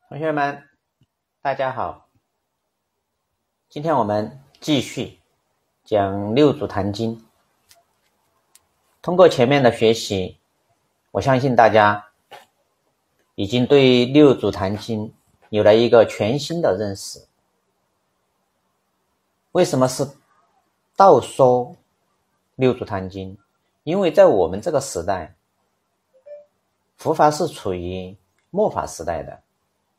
同学们，大家好。今天我们继续讲六祖坛经。通过前面的学习，我相信大家已经对六祖坛经有了一个全新的认识。为什么是道说六祖坛经？因为在我们这个时代，佛法是处于末法时代的。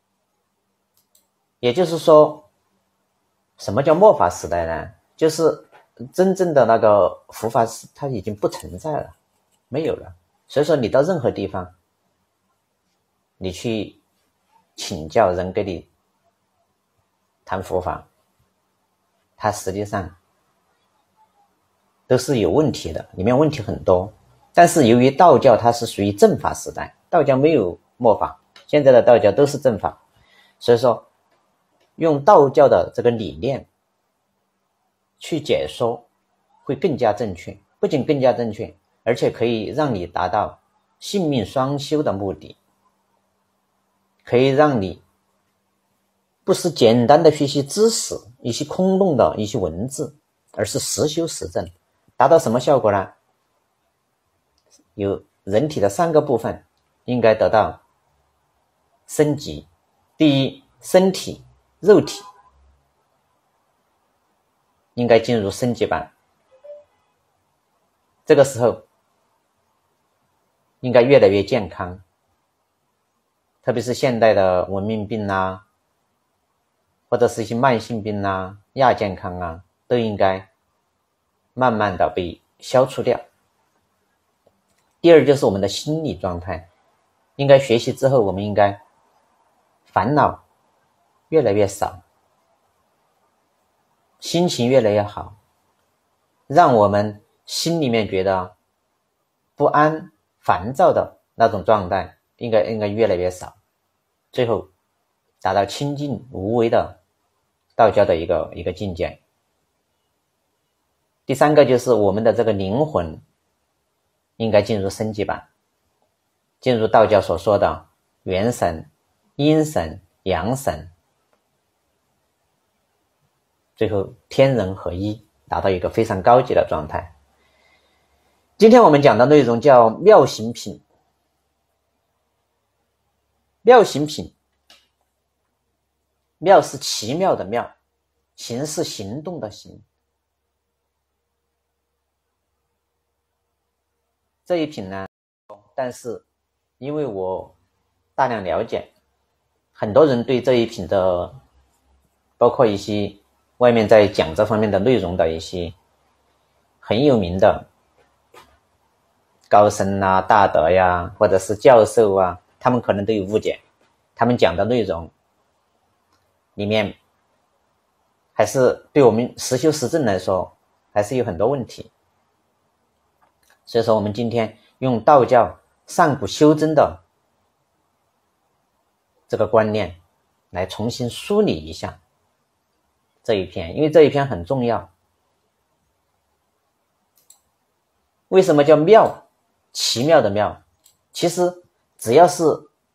也就是说，什么叫末法时代呢？就是真正的那个佛法它已经不存在了，没有了。所以说你到任何地方，你去请教人给你谈佛法，它实际上都是有问题的，里面问题很多。但是由于道教它是属于正法时代，道教没有末法，现在的道教都是正法，所以说用道教的这个理念去解说会更加正确，不仅更加正确，而且可以让你达到性命双修的目的，可以让你不是简单的学习知识，一些空洞的一些文字，而是实修实证。达到什么效果呢？有人体的3个部分应该得到升级。第一，身体肉体应该进入升级版，这个时候应该越来越健康，特别是现代的文明病啊，或者是一些慢性病啊、亚健康啊，都应该慢慢的被消除掉。第二，就是我们的心理状态，应该学习之后，我们应该烦恼越来越少，心情越来越好，让我们心里面觉得不安、烦躁的那种状态应该越来越少，最后达到清净无为的道教的一个境界。第3个就是我们的这个灵魂应该进入升级版，进入道教所说的元神、阴神、阳神，最后天人合一，达到一个非常高级的状态。今天我们讲的内容叫妙行品。妙行品，妙是奇妙的妙，行是行动的行。这一品呢，但是因为我大量了解，很多人对这一品的，包括一些外面在讲这方面的内容的一些很有名的高僧啊、大德呀，或者是教授啊，他们可能都有误解，他们讲的内容里面还是对我们实修实证来说还是有很多问题。所以说我们今天用道教上古修真的这个观念来重新梳理一下这一篇，因为这一篇很重要。为什么叫妙？奇妙的妙。其实只要是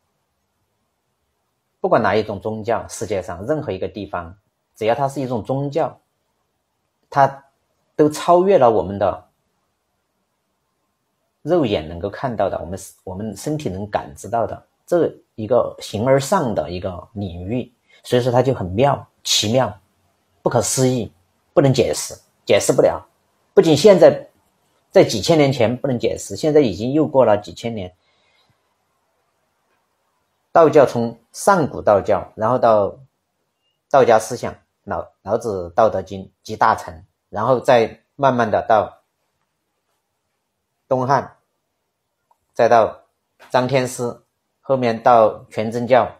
不管哪一种宗教，世界上任何一个地方，只要它是一种宗教，它都超越了我们的肉眼能够看到的，我们身体能感知到的这一个形而上的一个领域，所以说它就很妙、奇妙、不可思议，不能解释，解释不了。不仅现在几千年前不能解释，现在已经又过了几千年。道教从上古道教，然后到道家思想，老子《道德经》集大成，然后再慢慢的到东汉，再到张天师，后面到全真教，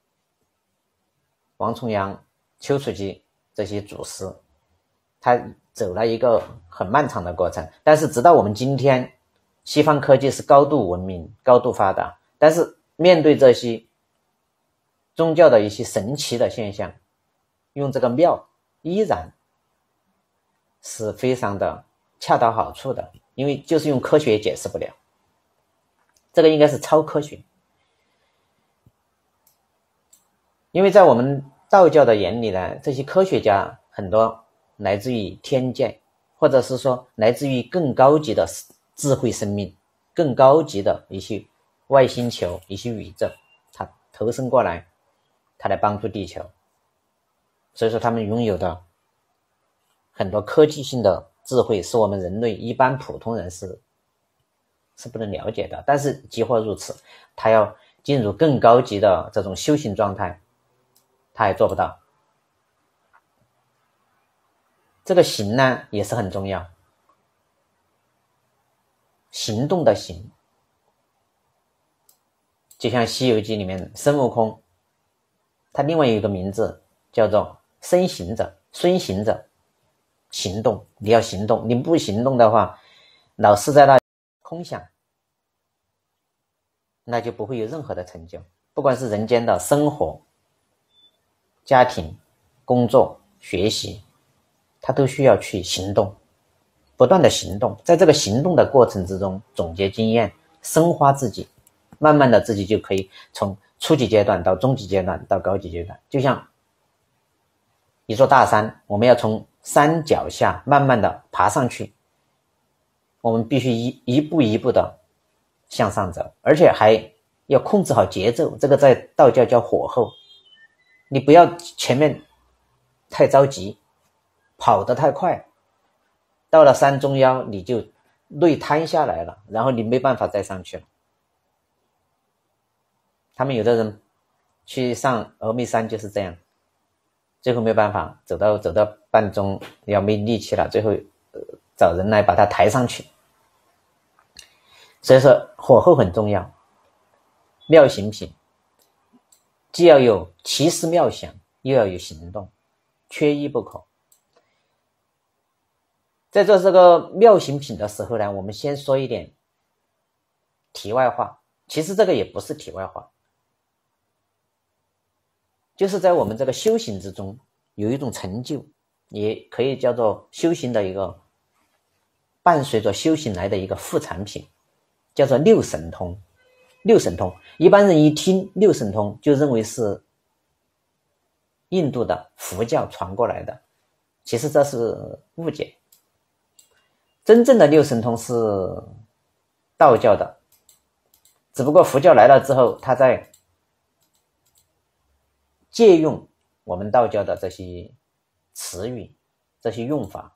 王重阳、丘处机这些祖师，他走了一个很漫长的过程。但是直到我们今天，西方科技是高度文明、高度发达，但是面对这些宗教的一些神奇的现象，用这个妙依然是非常的恰到好处的，因为就是用科学也解释不了，这个应该是超科学。 因为在我们道教的眼里呢，这些科学家很多来自于天界，或者是说来自于更高级的智慧生命，更高级的一些外星球，一些宇宙，他投身过来，他来帮助地球。所以说他们拥有的很多科技性的智慧是我们人类一般普通人是不能了解的。但是即或如此，他要进入更高级的这种修行状态，他也做不到。这个行呢也是很重要，行动的行，就像《西游记》里面孙悟空，他另外有一个名字叫做孙行者，行动，你要行动，你不行动的话，老是在那空想，那就不会有任何的成就。不管是人间的生活、家庭、工作、学习，他都需要去行动，不断的行动，在这个行动的过程之中总结经验，深化自己，慢慢的自己就可以从初级阶段到中级阶段到高级阶段。就像一座大山，我们要从山脚下慢慢的爬上去，我们必须一步一步的向上走，而且还要控制好节奏，这个在道教叫火候。你不要前面太着急，跑得太快，到了山中腰你就累瘫下来了，然后你没办法再上去了。他们有的人去上峨眉山就是这样，最后没办法，走到半中要没力气了，最后找人来把他抬上去。所以说火候很重要，妙行品既要有奇思妙想，又要有行动，缺一不可。在做这个妙行品的时候呢，我们先说一点题外话，其实这个也不是题外话，就是在我们这个修行之中有一种成就，也可以叫做修行的一个伴随着修行来的一个副产品，叫做六神通。六神通，一般人一听六神通就认为是印度的佛教传过来的，其实这是误解。真正的六神通是道教的，只不过佛教来了之后，他在借用我们道教的这些词语，这些用法，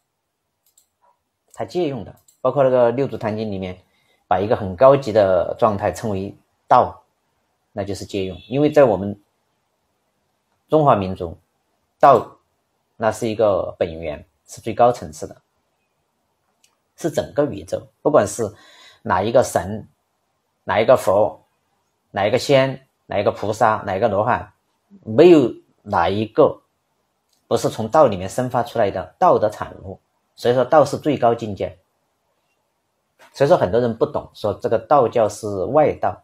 他借用的，包括那个六祖坛经里面把一个很高级的状态称为道，那就是借用。因为在我们中华民族，道那是一个本源，是最高层次的，是整个宇宙，不管是哪一个神，哪一个佛，哪一个仙，哪一个菩萨，哪一个罗汉，没有哪一个不是从道里面生发出来的道的产物。所以说道是最高境界。所以说很多人不懂，说这个道教是外道。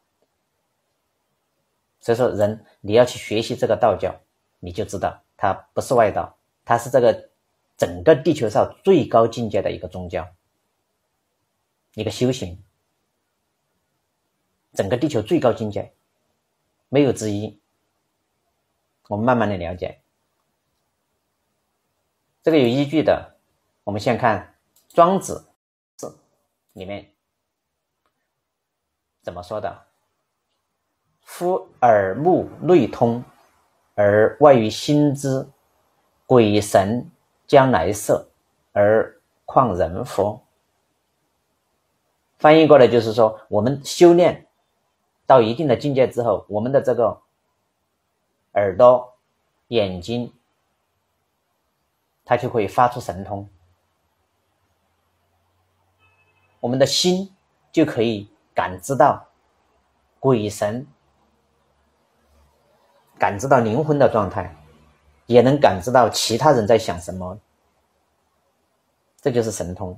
所以说人你要去学习这个道教，你就知道它不是外道，它是这个整个地球上最高境界的一个宗教，一个修行，整个地球最高境界没有之一。我们慢慢的了解这个有依据的。我们先看庄子里面怎么说的，夫耳目内通，而外于心之，鬼神将来色，而况人乎？翻译过来就是说，我们修炼到一定的境界之后，我们的这个耳朵、眼睛，它就会发出神通，我们的心就可以感知到鬼神，感知到灵魂的状态，也能感知到其他人在想什么，这就是神通。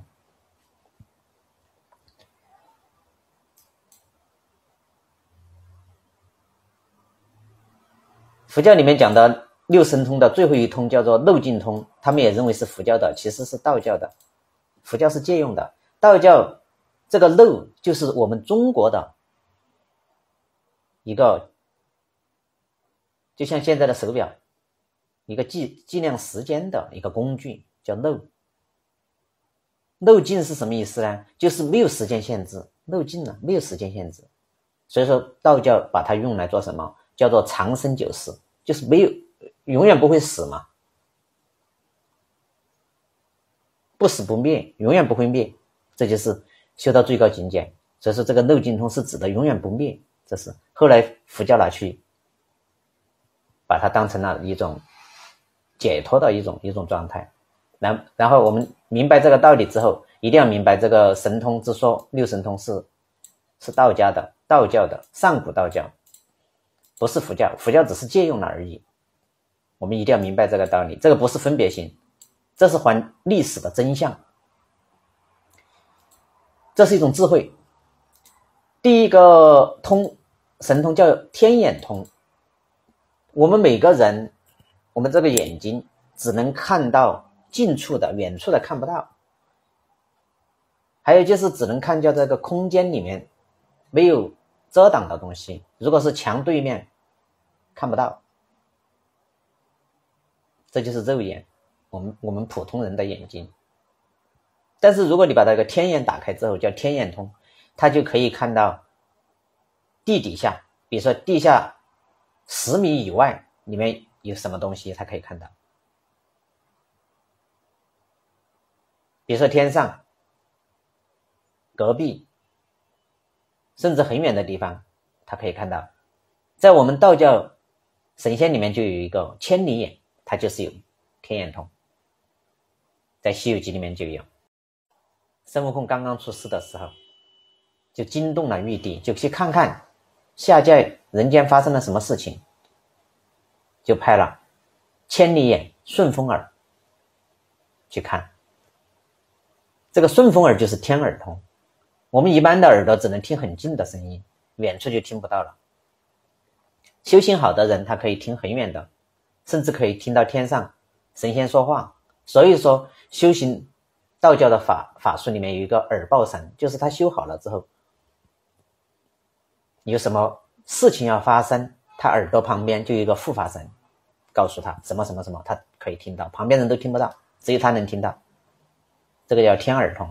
佛教里面讲的六神通的最后一通叫做漏尽通，他们也认为是佛教的，其实是道教的，佛教是借用的。道教这个漏就是我们中国的一个就像现在的手表，一个计量时间的一个工具叫漏。漏尽是什么意思呢？就是没有时间限制，漏尽了，没有时间限制。所以说道教把它用来做什么？叫做长生久视，就是没有，永远不会死嘛，不死不灭，永远不会灭，这就是修到最高境界。所以说这个漏尽通是指的永远不灭，这是后来佛教拿去把它当成了一种解脱的一种状态。然后我们明白这个道理之后，一定要明白这个神通之说，六神通是道教的上古道教，不是佛教，佛教只是借用了而已。我们一定要明白这个道理，这个不是分别心，这是还历史的真相，这是一种智慧。第一个神通叫天眼通。我们每个人，我们这个眼睛只能看到近处的，远处的看不到。还有就是只能看见这个空间里面没有遮挡的东西，如果是墙对面看不到，这就是肉眼，我们普通人的眼睛。但是如果你把这个天眼打开之后，叫天眼通，它就可以看到地底下，比如说地下10米以外里面有什么东西，它可以看到。比如说天上、隔壁，甚至很远的地方，它可以看到。在我们道教神仙里面就有一个千里眼，它就是有天眼通，在《西游记》里面就有。孙悟空刚刚出世的时候，就惊动了玉帝，就去看看下界人间发生了什么事情，就派了千里眼、顺风耳去看。这个顺风耳就是天耳通，我们一般的耳朵只能听很近的声音，远处就听不到了。修行好的人，他可以听很远的，甚至可以听到天上神仙说话。所以说修行道教的法术里面有一个耳报神，就是他修好了之后，有什么事情要发生，他耳朵旁边就有一个护法神告诉他什么什么什么，他可以听到，旁边人都听不到，只有他能听到，这个叫天耳通。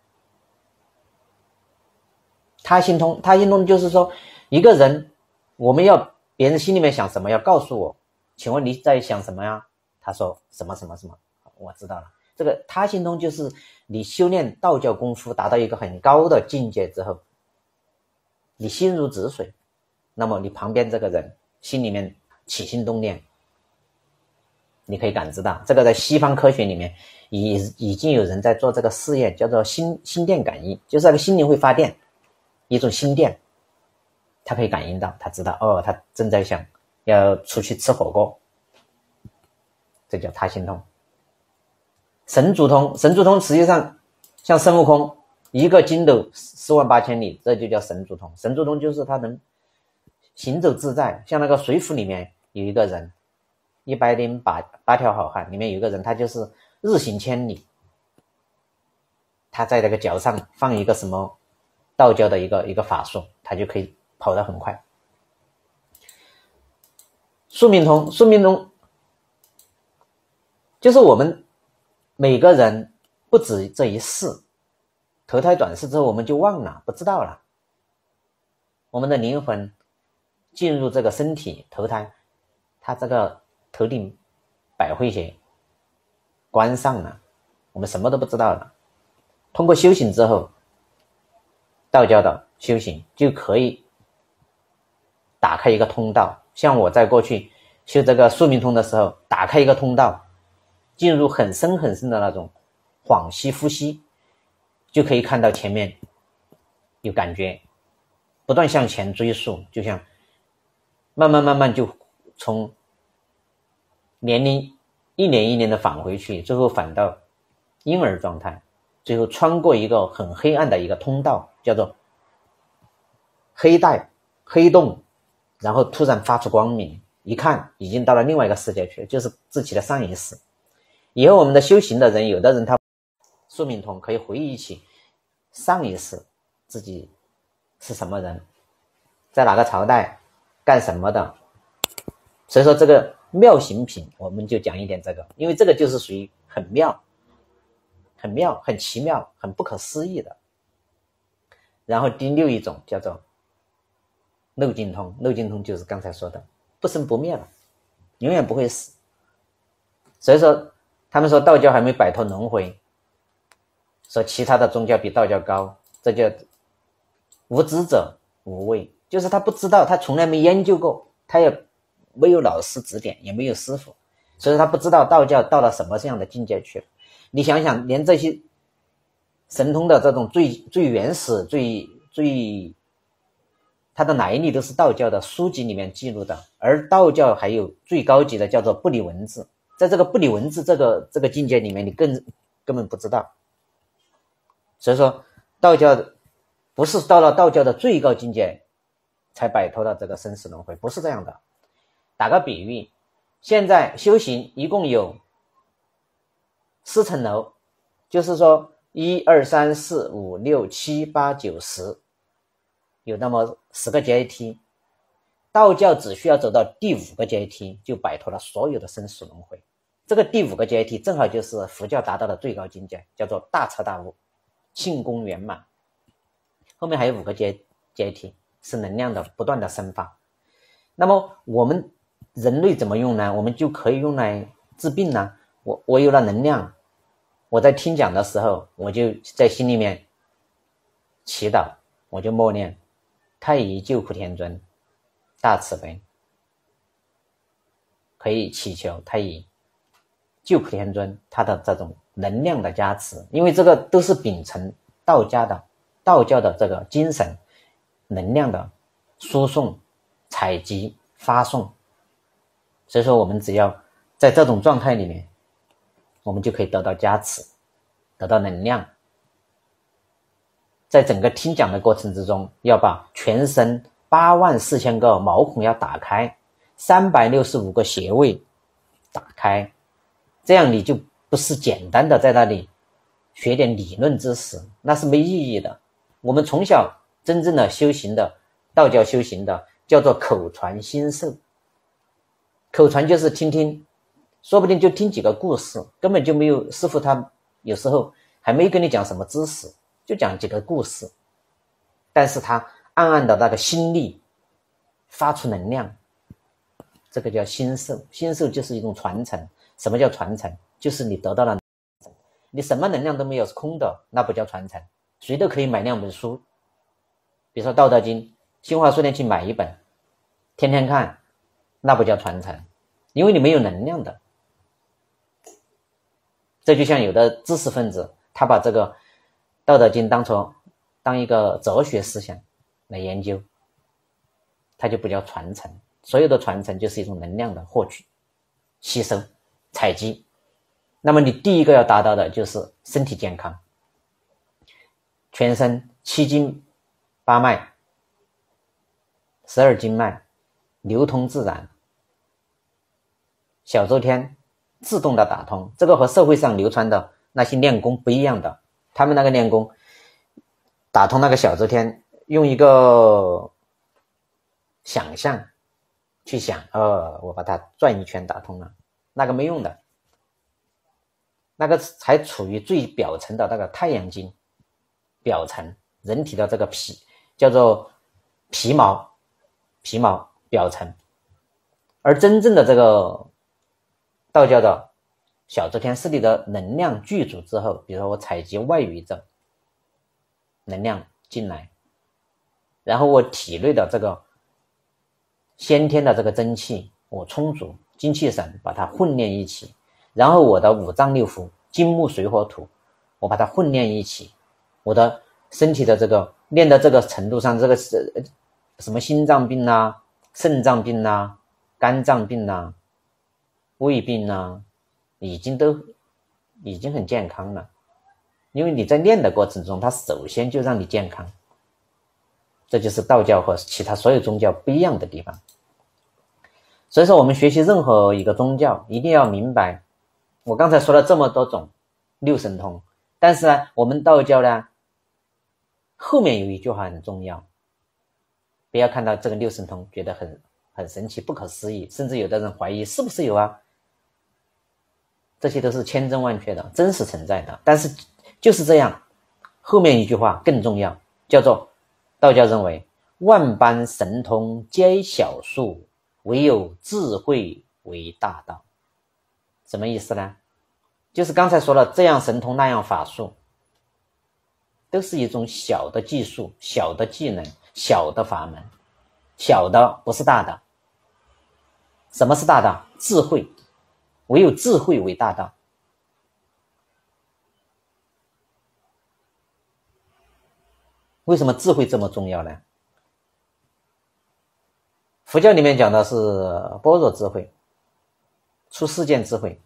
他心通就是说一个人，我们要别人心里面想什么要告诉我，请问你在想什么呀？他说什么什么什么，我知道了。这个他心通就是你修炼道教功夫达到一个很高的境界之后，你心如止水，那么你旁边这个人心里面起心动念，你可以感知到。这个在西方科学里面已经有人在做这个试验，叫做心电感应，就是那个心灵会发电，一种心电，他可以感应到，他知道哦，他正在想要出去吃火锅，这叫他心通。神足通实际上像孙悟空一个筋斗48000里，这就叫神足通。神足通就是他能行走自在，像那个水浒里面有一个人108条好汉里面有一个人，他就是日行千里，他在那个脚上放一个什么道教的一个法术，他就可以跑得很快。宿命通就是我们每个人不止这一世，投胎转世之后我们就忘了，不知道了。我们的灵魂进入这个身体投胎，他这个头顶百会穴关上了，我们什么都不知道了。通过修行之后，道教的修行就可以打开一个通道。像我在过去修这个宿命通的时候，打开一个通道，进入很深很深的那种恍兮呼吸，就可以看到前面有感觉，不断向前追溯，就像慢慢就从年龄一年一年的返回去，最后返到婴儿状态，最后穿过一个很黑暗的一个通道，叫做黑带黑洞，然后突然发出光明，一看已经到了另外一个世界去了，就是自己的上一世。以后我们的修行的人，有的人他宿命通可以回忆起上一世自己是什么人，在哪个朝代干什么的， 所以说这个妙行品我们就讲一点这个，因为这个就是属于很妙很妙很奇妙很不可思议的。然后第六一种叫做漏尽通，漏尽通就是刚才说的不生不灭了，永远不会死。所以说他们说道教还没摆脱轮回，说其他的宗教比道教高，这叫无知者无畏，就是他不知道，他从来没研究过，他也没有老师指点，也没有师傅，所以他不知道道教到了什么样的境界去了。你想想，连这些神通的这种最原始它的来历都是道教的书籍里面记录的，而道教还有最高级的叫做不离文字，在这个不离文字这个境界里面，你根本不知道。所以说道教不是到了道教的最高境界才摆脱了这个生死轮回，不是这样的。打个比喻，现在修行一共有4层楼，就是说1、2、3、4、5、6、7、8、9、10，有那么10个阶梯。道教只需要走到第5个阶梯，就摆脱了所有的生死轮回。这个第5个阶梯正好就是佛教达到的最高境界，叫做大彻大悟，性功圆满。后面还有5个阶梯，是能量的不断的生发。那么我们人类怎么用呢？我们就可以用来治病呢。我有了能量，我在听讲的时候，我就在心里面祈祷，我就默念太乙救苦天尊大慈悲，可以祈求太乙救苦天尊他的这种能量的加持，因为这个都是秉承道教的这个精神能量的输送采集发送。所以说我们只要在这种状态里面，我们就可以得到加持，得到能量。在整个听讲的过程之中，要把全身84000个毛孔要打开，365个穴位打开，这样你就不是简单的在那里学点理论知识，那是没意义的。我们从小真正的修行的道教修行的叫做口传心授，口传就是听听，说不定就听几个故事，根本就没有师傅，他有时候还没跟你讲什么知识，就讲几个故事，但是他暗暗的那个心力发出能量，这个叫心授。心授就是一种传承。什么叫传承？就是你得到了，你什么能量都没有是空的，那不叫传承。谁都可以买2本书，比如说《道德经》，新华书店去买1本，天天看，那不叫传承，因为你没有能量的。这就像有的知识分子，他把这个《道德经》当一个哲学思想来研究，它就不叫传承。所有的传承就是一种能量的获取、吸收、采集。那么你第一个要达到的就是身体健康，全身7经8脉、12经脉流通自然，小周天自动的打通。这个和社会上流传的那些练功不一样的，他们那个练功打通那个小周天，用一个想象去想，我把它转一圈打通了，那个没用的，那个还处于最表层的那个太阳经表层，人体的这个皮叫做皮毛表层。而真正的这个道教的小周天是你的能量具足之后，比如说我采集外宇宙能量进来，然后我体内的这个先天的这个真气我充足，精气神把它混炼一起，然后我的5脏6腑金木水火土我把它混炼一起，我的身体的这个练到这个程度上，这个什么心脏病啊、肾脏病啊、肝脏病啊、胃病啊，已经很健康了。因为你在练的过程中，它首先就让你健康。这就是道教和其他所有宗教不一样的地方。所以说我们学习任何一个宗教，一定要明白，我刚才说了这么多种6神通，但是呢，我们道教呢，后面有一句话很重要，不要看到这个6神通觉得很很神奇、不可思议，甚至有的人怀疑是不是有啊？这些都是千真万确的，真实存在的。但是就是这样，后面一句话更重要，叫做道教认为万般神通皆小术，唯有智慧为大道。什么意思呢？就是刚才说了，这样神通那样法术都是一种小的技术、小的技能、小的法门，小的不是大的。什么是大道？智慧，唯有智慧为大道。为什么智慧这么重要呢？佛教里面讲的是般若智慧，出世间智慧。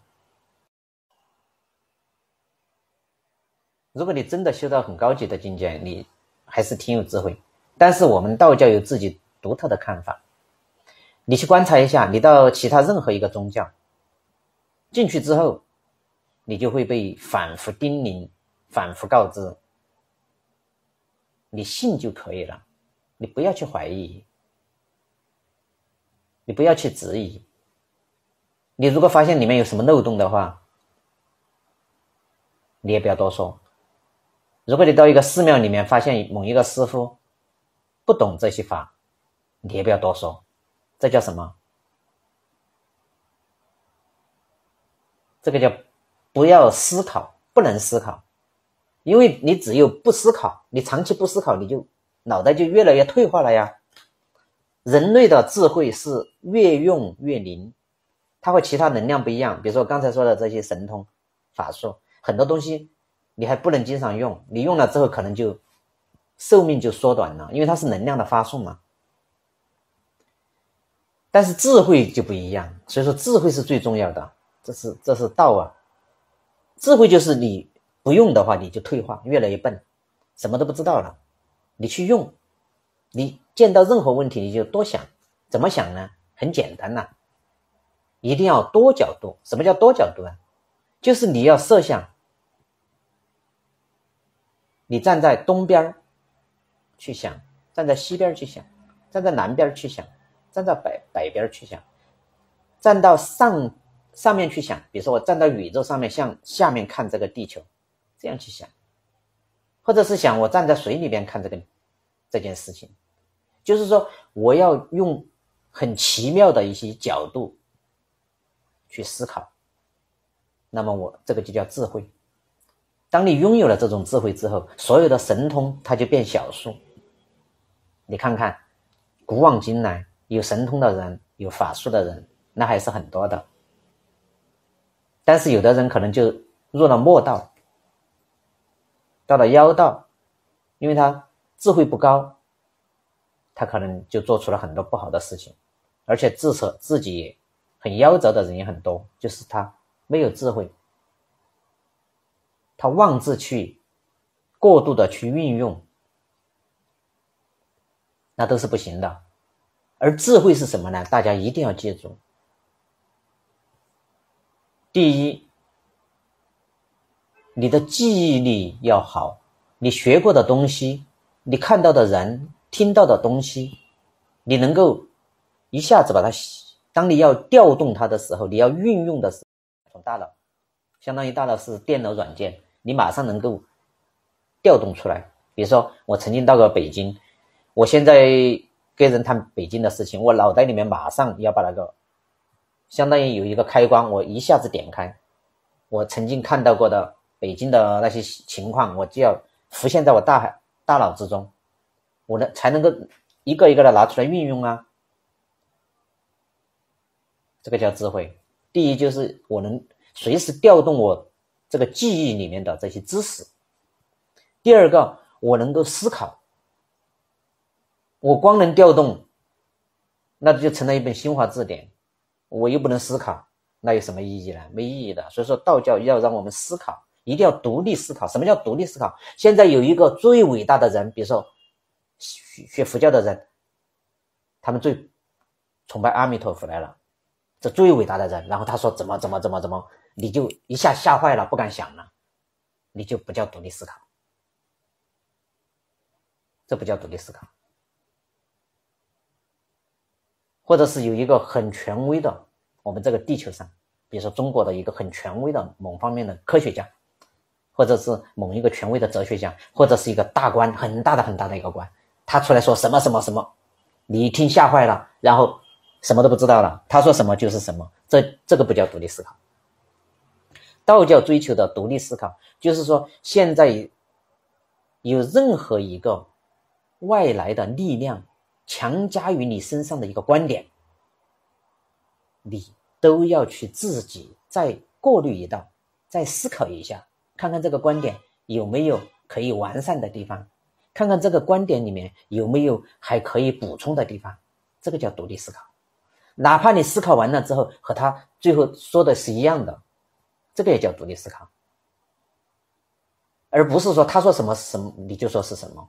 如果你真的修到很高级的境界，你还是挺有智慧。但是我们道教有自己独特的看法。你去观察一下，你到其他任何一个宗教进去之后，你就会被反复叮咛、反复告知，你信就可以了，你不要去怀疑，你不要去质疑。你如果发现里面有什么漏洞的话，你也不要多说。如果你到一个寺庙里面发现某一个师傅不懂这些法，你也不要多说。这叫什么？这个叫不要思考，不能思考。因为你只有不思考，你长期不思考，你就脑袋就越来越退化了呀。人类的智慧是越用越灵，它和其他能量不一样。比如说刚才说的这些神通法术，很多东西你还不能经常用，你用了之后可能就寿命就缩短了，因为它是能量的发送嘛。但是智慧就不一样，所以说智慧是最重要的，这是道啊。智慧就是你不用的话，你就退化，越来越笨，什么都不知道了。你去用，你见到任何问题你就多想。怎么想呢？很简单呐，一定要多角度。什么叫多角度啊？就是你要设想，你站在东边去想，站在西边去想，站在南边去想，站在北边去想，站到上面去想。比如说我站到宇宙上面，向下面看这个地球，这样去想。或者是想我站在水里边看这件事情。就是说我要用很奇妙的一些角度去思考，那么我这个就叫智慧。当你拥有了这种智慧之后，所有的神通它就变小数。你看看古往今来有神通的人，有法术的人，那还是很多的。但是有的人可能就入了末道，到了妖道，因为他智慧不高，他可能就做出了很多不好的事情，而且自己很夭折的人也很多，就是他没有智慧，他妄自去过度的去运用，那都是不行的。而智慧是什么呢？大家一定要记住。第一，你的记忆力要好，你学过的东西，你看到的人，听到的东西，你能够一下子把它，当你要调动它的时候，你要运用的时候，从大脑，相当于大脑是电脑软件，你马上能够调动出来。比如说我曾经到过北京，我现在跟人谈北京的事情，我脑袋里面马上要把那个相当于有一个开关，我一下子点开，我曾经看到过的北京的那些情况，我就要浮现在我大脑之中，我才能够一个一个的拿出来运用啊。这个叫智慧。第一就是我能随时调动我这个记忆里面的这些知识。第二个，我能够思考。我光能调动，那就成了一本新华字典，我又不能思考，那有什么意义呢？没意义的。所以说道教要让我们思考，一定要独立思考。什么叫独立思考？现在有一个最伟大的人，比如说学佛教的人，他们最崇拜阿弥陀佛来了，这最伟大的人，然后他说怎么，你就一下吓坏了，不敢想了，你就不叫独立思考，这不叫独立思考。 或者是有一个很权威的，我们这个地球上，比如说中国的一个很权威的某方面的科学家，或者是某一个权威的哲学家，或者是一个大官，很大的一个官，他出来说什么什么什么，你一听吓坏了，然后什么都不知道了，他说什么就是什么，这个不叫独立思考。道教追求的独立思考，就是说现在有任何一个外来的力量强加于你身上的一个观点，你都要去自己再过滤一道，再思考一下，看看这个观点有没有可以完善的地方，看看这个观点里面有没有还可以补充的地方，这个叫独立思考。哪怕你思考完了之后和他最后说的是一样的，这个也叫独立思考，而不是说他说什么什么你就说是什么，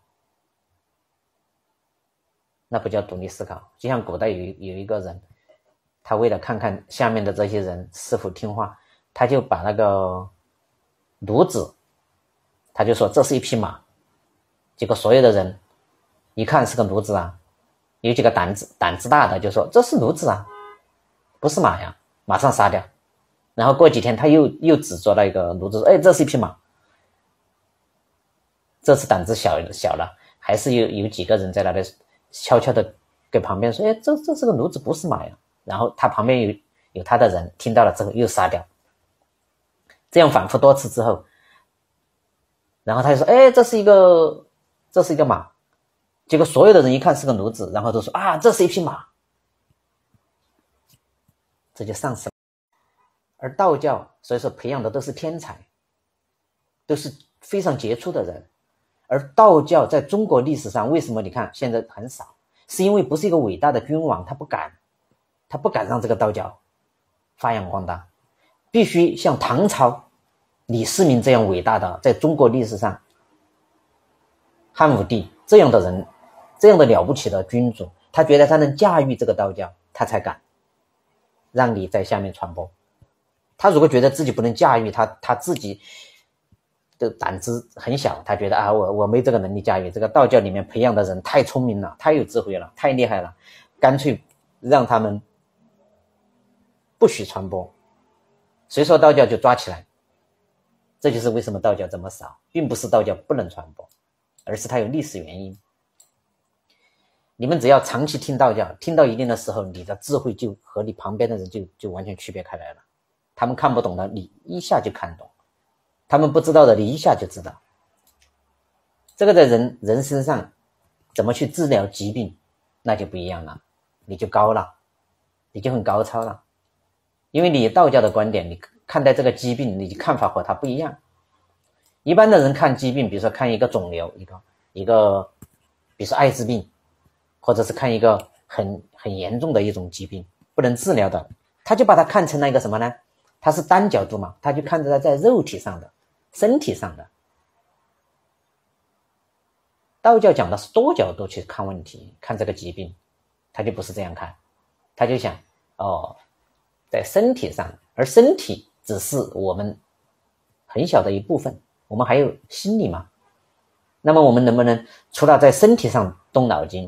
那不叫独立思考。就像古代有一个人，他为了看看下面的这些人是否听话，他就把那个骡子，他就说这是一匹马，结果所有的人一看是个骡子啊，有几个胆子大的就说这是骡子啊，不是马呀，马上杀掉。然后过几天他又指着那个骡子说，哎，这是一匹马。这次胆子小了，还是有几个人在那里悄悄的给旁边说，哎，这是个骡子，不是马呀。然后他旁边有他的人听到了之后又杀掉。这样反复多次之后，然后他就说，哎，这是一个马。结果所有的人一看是个骡子，然后都说啊，这是一匹马。这就丧失了。而道教所以说培养的都是天才，都是非常杰出的人。而道教在中国历史上为什么你看现在很少，是因为不是一个伟大的君王，他不敢让这个道教发扬光大，必须像唐朝李世民这样伟大的，在中国历史上汉武帝这样的人，这样的了不起的君主，他觉得他能驾驭这个道教，他才敢让你在下面传播。他如果觉得自己不能驾驭，他自己的胆子很小，他觉得啊，我没这个能力驾驭，这个道教里面培养的人太聪明了，太有智慧了，太厉害了，干脆让他们不许传播，谁说道教就抓起来。这就是为什么道教这么少，并不是道教不能传播，而是它有历史原因。你们只要长期听道教，听到一定的时候，你的智慧就和你旁边的人就完全区别开来了。他们看不懂的，你一下就看懂；他们不知道的，你一下就知道。这个在人身上怎么去治疗疾病，那就不一样了，你就高了，你就很高超了。因为你道教的观点，你看待这个疾病，你的看法和他不一样。一般的人看疾病，比如说看一个肿瘤，一个比如说艾滋病，或者是看一个很严重的一种疾病不能治疗的，他就把它看成了一个什么呢？它是单角度嘛，他就看着它在肉体上的身体上的。道教讲的是多角度去看问题，看这个疾病，他就不是这样看，他就想在身体上，而身体只是我们很小的一部分，我们还有心理嘛。那么我们能不能除了在身体上动脑筋，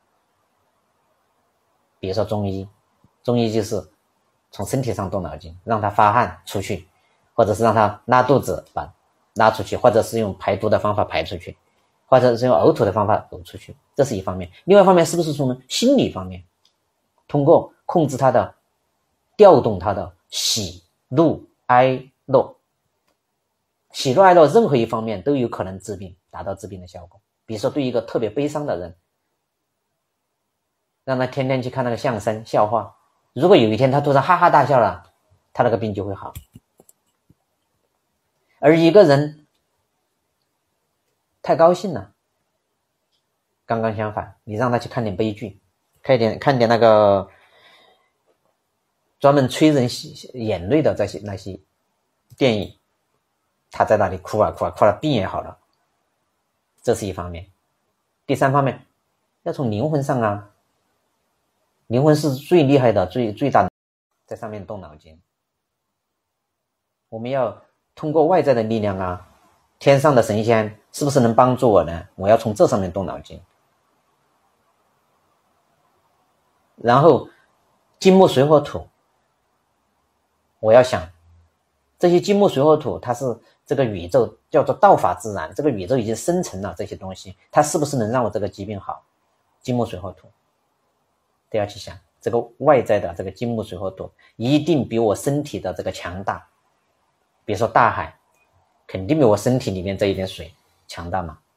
比如说中医就是从身体上动脑筋，让他发汗出去，或者是让他拉肚子把拉出去，或者是用排毒的方法排出去，或者是用呕吐的方法呕出去，这是一方面。另外一方面是不是从心理方面，通过控制他的调动他的喜怒哀乐，喜怒哀乐任何一方面都有可能治病，达到治病的效果。比如说对一个特别悲伤的人，让他天天去看那个相声笑话，如果有一天他突然哈哈大笑了，他那个病就会好。而一个人太高兴了，刚刚相反，你让他去看点悲剧，看点那个专门催人眼泪的那些电影，他在那里哭啊，病也好了，这是一方面。第三方面，要从灵魂上啊，灵魂是最厉害的，最大的，在上面动脑筋。我们要通过外在的力量啊，天上的神仙是不是能帮助我呢？我要从这上面动脑筋。然后金木水火土，我要想这些金木水火土，它是这个宇宙叫做道法自然，这个宇宙已经生成了这些东西，它是不是能让我这个疾病好？金木水火土都要去想，这个外在的这个金木水火土一定比我身体的这个强大。比如说大海，肯定比我身体里面这一点水强大嘛。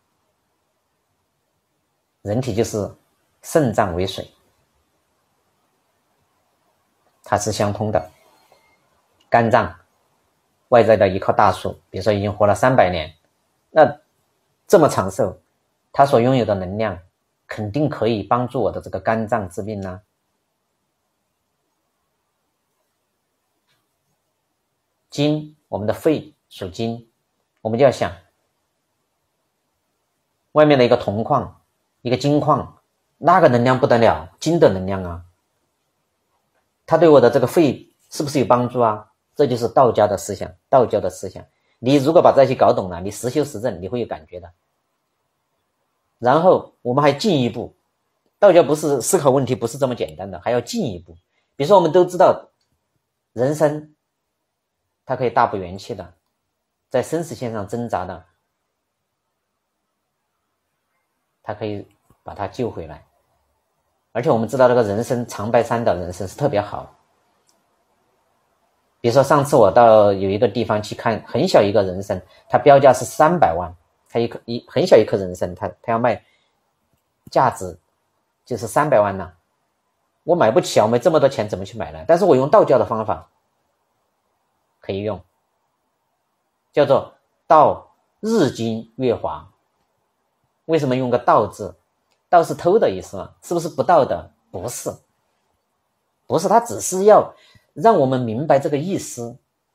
人体就是肾脏为水，它是相通的。肝脏外在的一棵大树，比如说已经活了300年，那这么长寿，它所拥有的能量肯定可以帮助我的这个肝脏治病呢。金，我们的肺属金，我们就要想外面的一个铜矿，一个金矿，那个能量不得了，金的能量啊，它对我的这个肺是不是有帮助啊？这就是道家的思想，道教的思想。你如果把这些搞懂了，你实修实证，你会有感觉的。然后我们还进一步，道教不是思考问题不是这么简单的，还要进一步。比如说我们都知道人参它可以大补元气的，在生死线上挣扎的，它可以把它救回来。而且我们知道这个人参长白山的人参是特别好。比如说上次我到有一个地方去看，很小一个人参，它标价是300万，它很小一颗人参，它要卖价值就是300万呢。我买不起啊，我没这么多钱怎么去买呢？但是我用道教的方法可以用，叫做道日精月华。为什么用个道字？道是偷的意思嘛，是不是不道德？不是，不是，它只是要让我们明白这个意思，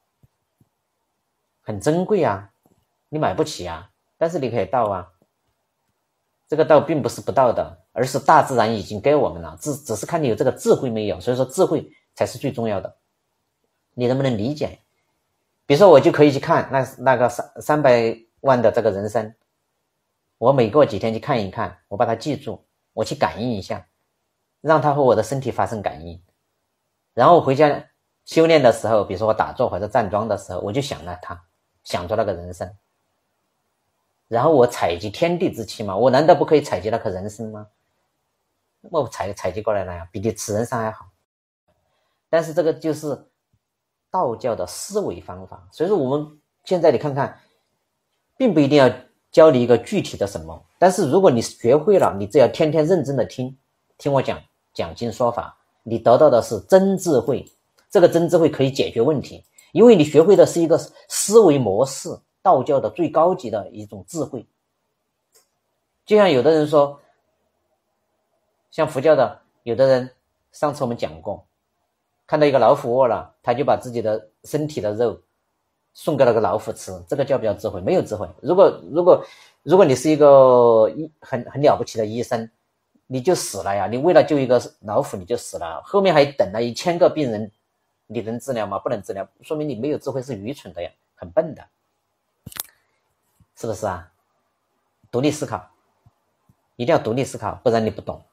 很珍贵啊，你买不起啊，但是你可以道啊。这个道并不是不道的，而是大自然已经给我们了，只是看你有这个智慧没有。所以说智慧才是最重要的，你能不能理解？比如说我就可以去看那个300万的这个人参，我每过几天去看一看，我把它记住，我去感应一下，让它和我的身体发生感应。然后我回家修炼的时候，比如说我打坐或者站桩的时候，我就想了它，想着那个人参，然后我采集天地之气嘛，我难道不可以采集那颗人参吗？我采集过来了呀，比你吃人参还好。但是这个就是道教的思维方法。所以说我们现在你看看，并不一定要教你一个具体的什么，但是如果你学会了，你只要天天认真的听我讲经说法，你得到的是真智慧。这个真智慧可以解决问题，因为你学会的是一个思维模式，道教的最高级的一种智慧。就像有的人说，像佛教的有的人，上次我们讲过，看到一个老虎饿了，他就把自己的身体的肉送给那个老虎吃，这个叫不叫智慧？没有智慧。如果你是一个很了不起的医生，你就死了呀，你为了救一个老虎你就死了，后面还等了1000个病人，你能治疗吗？不能治疗，说明你没有智慧，是愚蠢的呀，很笨的，是不是啊？独立思考，一定要独立思考，不然你不懂。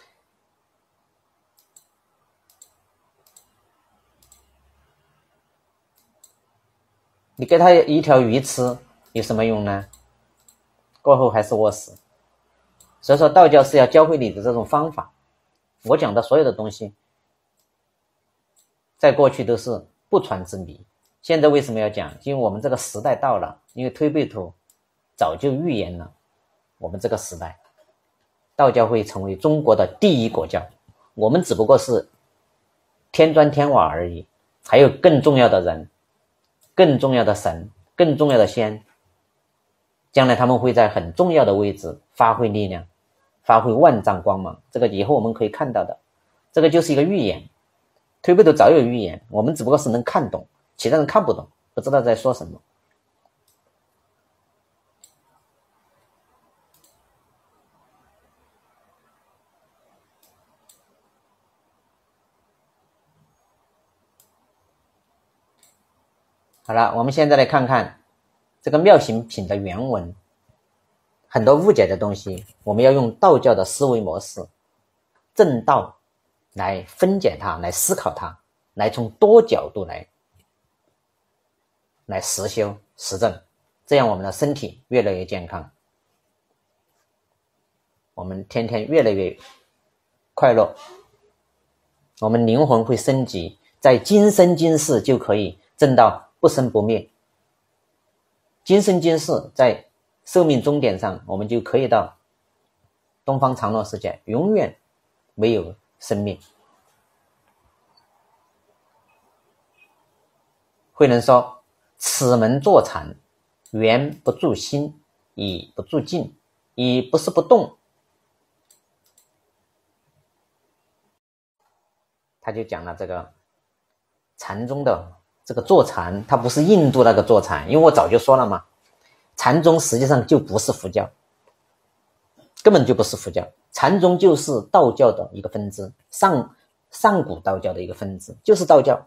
你给他一条鱼吃有什么用呢？过后还是饿死。所以说道教是要教会你的这种方法。我讲的所有的东西在过去都是不传之谜，现在为什么要讲？因为我们这个时代到了，因为推背图早就预言了我们这个时代道教会成为中国的第一国教，我们只不过是添砖添瓦而已，还有更重要的人，更重要的神，更重要的仙，将来他们会在很重要的位置发挥力量，发挥万丈光芒，这个以后我们可以看到的，这个就是一个预言。推背图早有预言，我们只不过是能看懂，其他人看不懂，不知道在说什么。好了，我们现在来看看这个妙行品的原文。很多误解的东西，我们要用道教的思维模式正道来分解它，来思考它，来从多角度来实修实证，这样我们的身体越来越健康，我们天天越来越快乐，我们灵魂会升级，在今生今世就可以证到不生不灭。今生今世在寿命终点上，我们就可以到东方常乐世界，永远没有生命。慧能说，此门坐禅，缘不住心，以不住境，以不是不动。他就讲了这个禅宗的这个坐禅，它不是印度那个坐禅，因为我早就说了嘛，禅宗实际上就不是佛教，根本就不是佛教，禅宗就是道教的一个分支，上古道教的一个分支，就是道教。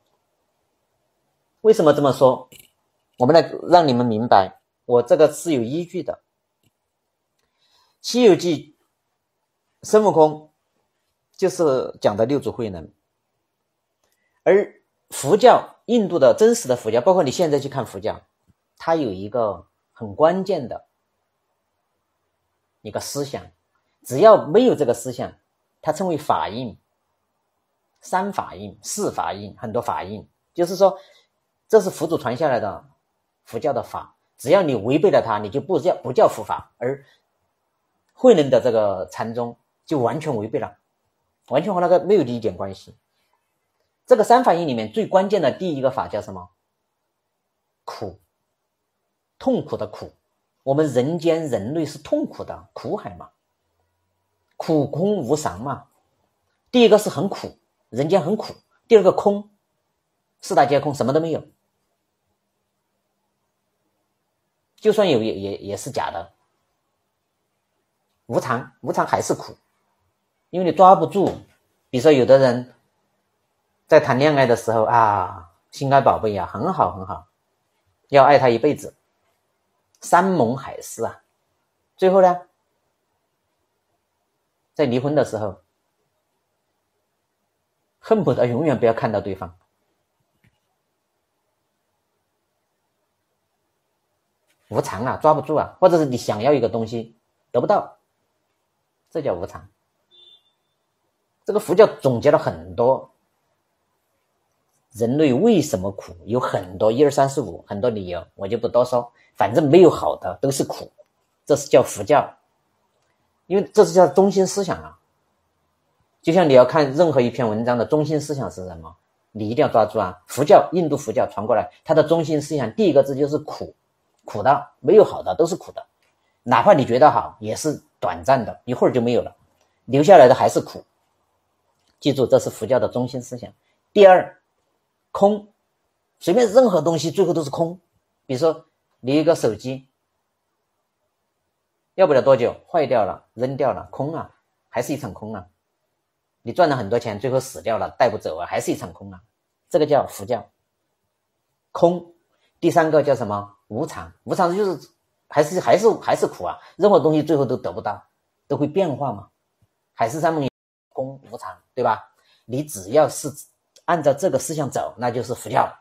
为什么这么说？我们来让你们明白，我这个是有依据的。西游记孙悟空就是讲的六祖慧能，而佛教，印度的真实的佛教，包括你现在去看佛教，它有一个很关键的一个思想，只要没有这个思想，它称为法印，三法印、四法印，很多法印，就是说这是佛祖传下来的佛教的法，只要你违背了它，你就不叫佛法。而慧能的这个禅宗就完全违背了，完全和那个没有一点关系。这个三法印里面最关键的第一个法叫什么？苦，痛苦的苦。我们人间人类是痛苦的，苦海嘛，苦空无常嘛。第一个是很苦，人间很苦。第二个空，四大皆空，什么都没有，就算有也是假的。无常还是苦，因为你抓不住。比如说有的人在谈恋爱的时候啊，心爱宝贝啊，很好很好，要爱他一辈子，山盟海誓啊，最后呢，在离婚的时候恨不得永远不要看到对方。无常啊，抓不住啊，或者是你想要一个东西得不到，这叫无常。这个佛教总结了很多人类为什么苦，有很多1、2、3、4、5很多理由，我就不多说，反正没有好的，都是苦，这是叫佛教，因为这是叫中心思想啊。就像你要看任何一篇文章的中心思想是什么，你一定要抓住啊。佛教，印度佛教传过来，它的中心思想第一个字就是苦，苦的，没有好的，都是苦的，哪怕你觉得好也是短暂的，一会儿就没有了，留下来的还是苦。记住，这是佛教的中心思想。第二，空，随便任何东西最后都是空。比如说你一个手机要不了多久坏掉了，扔掉了，空啊，还是一场空啊。你赚了很多钱，最后死掉了，带不走啊，还是一场空啊。这个叫佛教空。第三个叫什么？无常。无常就是还是苦啊，任何东西最后都得不到，都会变化嘛。海誓山盟空无常，对吧？你只要是按照这个思想走，那就是佛教。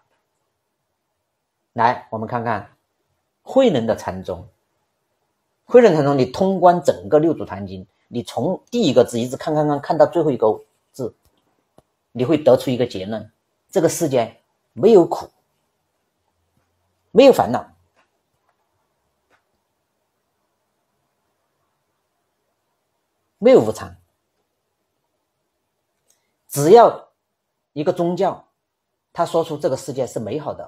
来，我们看看慧能的禅宗。慧能禅宗，你通关整个六祖坛经，你从第一个字一直看到最后一个字，你会得出一个结论：这个世界没有苦，没有烦恼，没有无常。只要一个宗教他说出这个世界是美好的，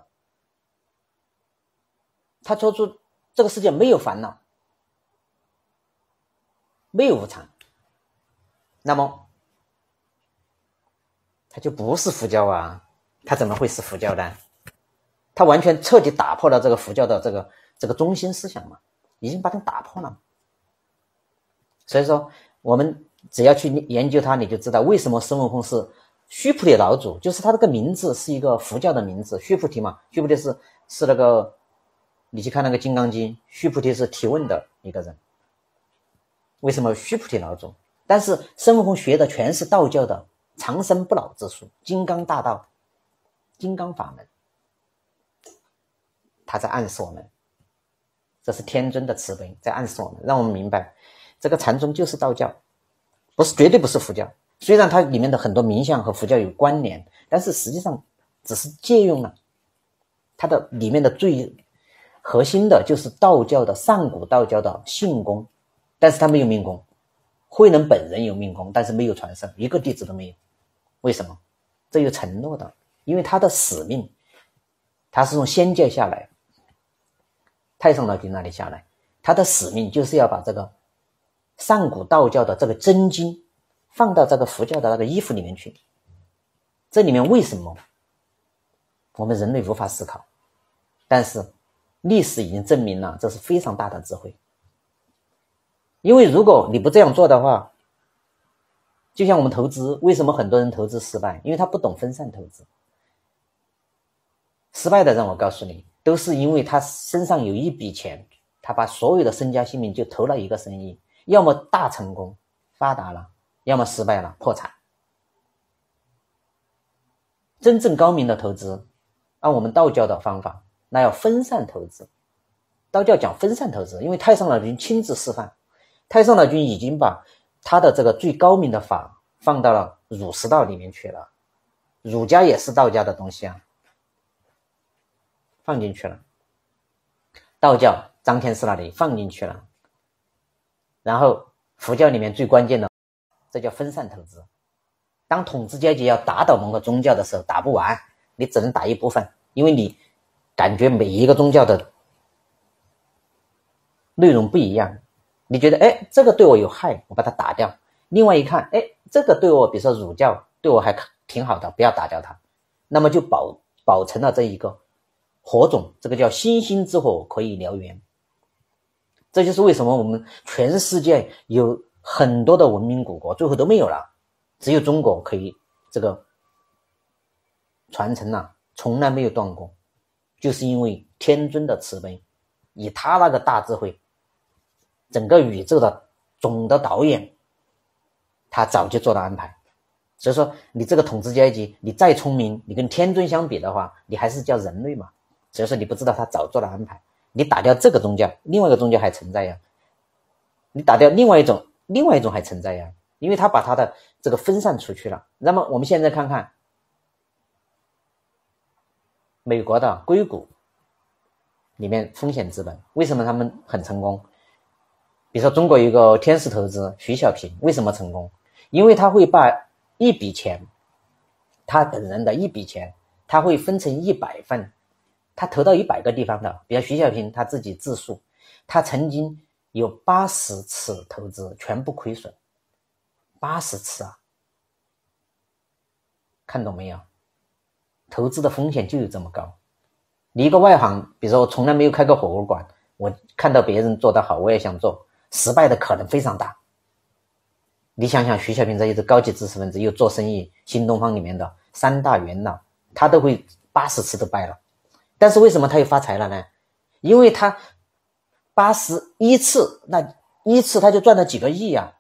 他说出这个世界没有烦恼，没有无常，那么他就不是佛教啊。他怎么会是佛教呢？他完全彻底打破了这个佛教的这个中心思想嘛，已经把它打破了。所以说我们只要去研究它，你就知道为什么孙悟空是须菩提老祖，就是他这个名字是一个佛教的名字，须菩提嘛，须菩提是那个，你去看那个金刚经，须菩提是提问的一个人，为什么须菩提老祖？但是孙悟空学的全是道教的长生不老之术，金刚大道，金刚法门，他在暗示我们，这是天尊的慈悲在暗示我们，让我们明白这个禅宗就是道教，绝对不是佛教。虽然它里面的很多名相和佛教有关联，但是实际上只是借用了它的里面的最核心的就是道教的上古道教的性功，但是他没有命功。慧能本人有命功，但是没有传授，一个弟子都没有。为什么？这有承诺的，因为他的使命，他是从仙界下来，太上老君那里下来，他的使命就是要把这个上古道教的这个真经放到这个佛教的那个衣服里面去。这里面为什么我们人类无法思考？但是历史已经证明了，这是非常大的智慧。因为如果你不这样做的话，就像我们投资，为什么很多人投资失败？因为他不懂分散投资。失败的人，我告诉你，都是因为他身上有一笔钱，他把所有的身家性命就投了一个生意，要么大成功发达了，要么失败了破产。真正高明的投资，按我们道教的方法，那要分散投资。道教讲分散投资，因为太上老君亲自示范，太上老君已经把他的这个最高明的法放到了儒释道里面去了，儒家也是道家的东西啊，放进去了，道教张天师那里放进去了，然后佛教里面最关键的，这叫分散投资。当统治阶级要打倒某个宗教的时候，打不完，你只能打一部分，因为你感觉每一个宗教的内容不一样，你觉得这个对我有害，我把它打掉。另外一看，这个对我，比如说儒教对我还挺好的，不要打掉它，那么就保存了这一个火种，这个叫星星之火可以燎原。这就是为什么我们全世界有很多的文明古国最后都没有了，只有中国可以这个传承了，从来没有断过，就是因为天尊的慈悲，以他那个大智慧，整个宇宙的总的导演，他早就做了安排。所以说你这个统治阶级，你再聪明，你跟天尊相比的话，你还是叫人类嘛。所以说你不知道他早做了安排，你打掉这个宗教，另外一个宗教还存在呀，你打掉另外一种还存在呀，因为他把他的这个分散出去了。那么我们现在看看美国的硅谷里面风险资本，为什么他们很成功？比如说中国有一个天使投资徐小平，为什么成功？因为他会把一笔钱，他本人的一笔钱，他会分成100份，他投到100个地方的。比如徐小平他自己自述，他曾经有80次投资全部亏损，80次啊，看懂没有？投资的风险就有这么高。你一个外行，比如说我从来没有开过火锅馆，我看到别人做得好，我也想做，失败的可能非常大。你想想徐小平这一个高级知识分子，又做生意，新东方里面的3大元老，他都会80次都败了。但是为什么他又发财了呢？因为他81次，那一次他就赚了几个亿啊，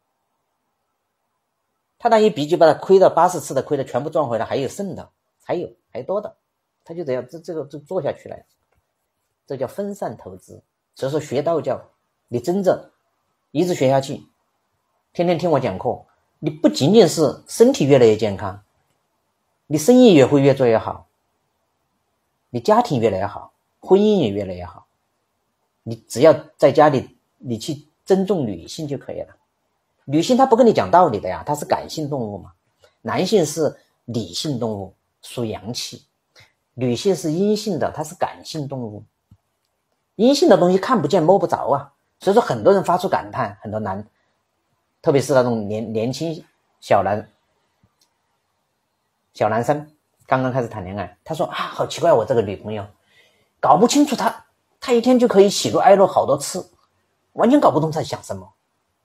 他那一笔就把他亏的80次的亏的全部赚回来，还有剩的，还多的，他就这样这个就做下去了，这叫分散投资。所以说学道教，你真正一直学下去，天天听我讲课，你不仅仅是身体越来越健康，你生意也会越做越好，你家庭越来越好，婚姻也越来越好。你只要在家里你去尊重女性就可以了。女性她不跟你讲道理的呀，她是感性动物嘛。男性是理性动物，属阳气，女性是阴性的，她是感性动物。阴性的东西看不见摸不着啊，所以说很多人发出感叹，很多男，特别是那种年轻小男生刚刚开始谈恋爱，他说好奇怪，我这个女朋友搞不清楚，他一天就可以喜怒哀乐好多次，完全搞不懂在想什么。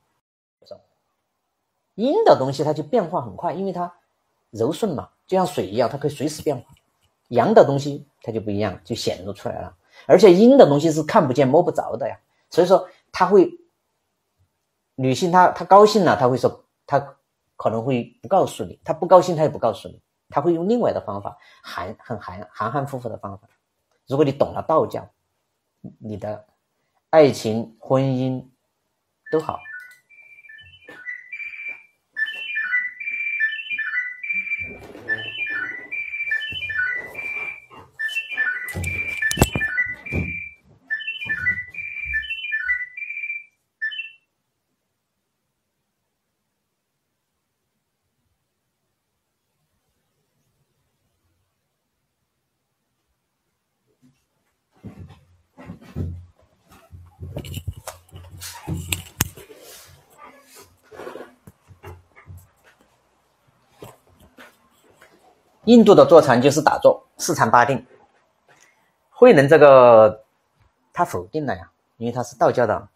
阴的东西它就变化很快，因为它柔顺嘛，就像水一样，它可以随时变化。阳的东西它就不一样，就显露出来了。而且阴的东西是看不见摸不着的呀，所以说他会，女性她高兴了，她会说她可能会不告诉你，他不高兴他也不告诉你，他会用另外的方法，含含糊糊的方法。如果你懂了道教，你的爱情婚姻都好。印度的坐禅就是打坐，四禅八定。慧能这个他否定了呀，因为他是道教的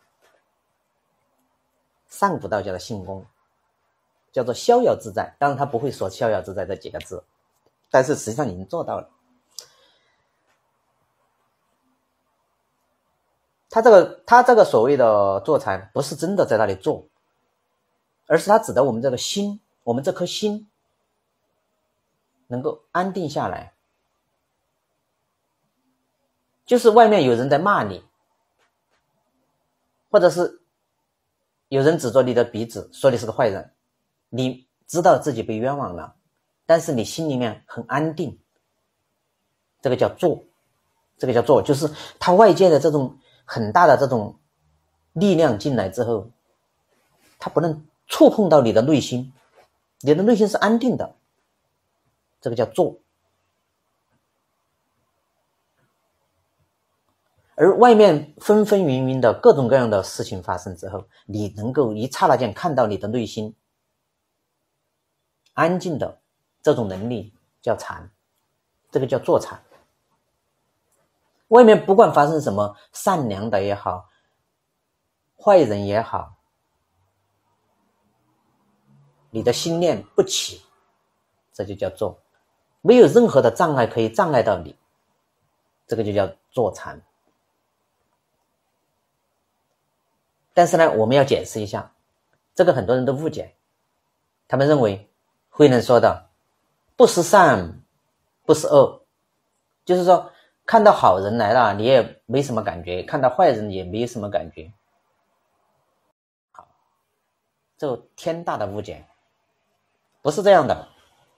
上古道教的性功，叫做逍遥自在。当然他不会说逍遥自在这几个字，但是实际上已经做到了。他这个所谓的坐禅不是真的在那里坐，而是他指的我们这个心，我们这颗心能够安定下来。就是外面有人在骂你，或者是有人指着你的鼻子说你是个坏人，你知道自己被冤枉了，但是你心里面很安定，这个叫坐。这个叫坐，就是他外界的这种很大的这种力量进来之后，他不能触碰到你的内心，你的内心是安定的，这个叫坐。而外面纷纷纭纭的各种各样的事情发生之后，你能够一刹那间看到你的内心安静的这种能力叫禅，这个叫坐禅。外面不管发生什么，善良的也好，坏人也好，你的心念不起，这就叫坐，没有任何的障碍可以障碍到你，这个就叫坐禅。但是呢，我们要解释一下，这个很多人都误解，他们认为慧能说的不识善不识恶，就是说看到好人来了你也没什么感觉，看到坏人也没什么感觉。好，这天大的误解，不是这样的，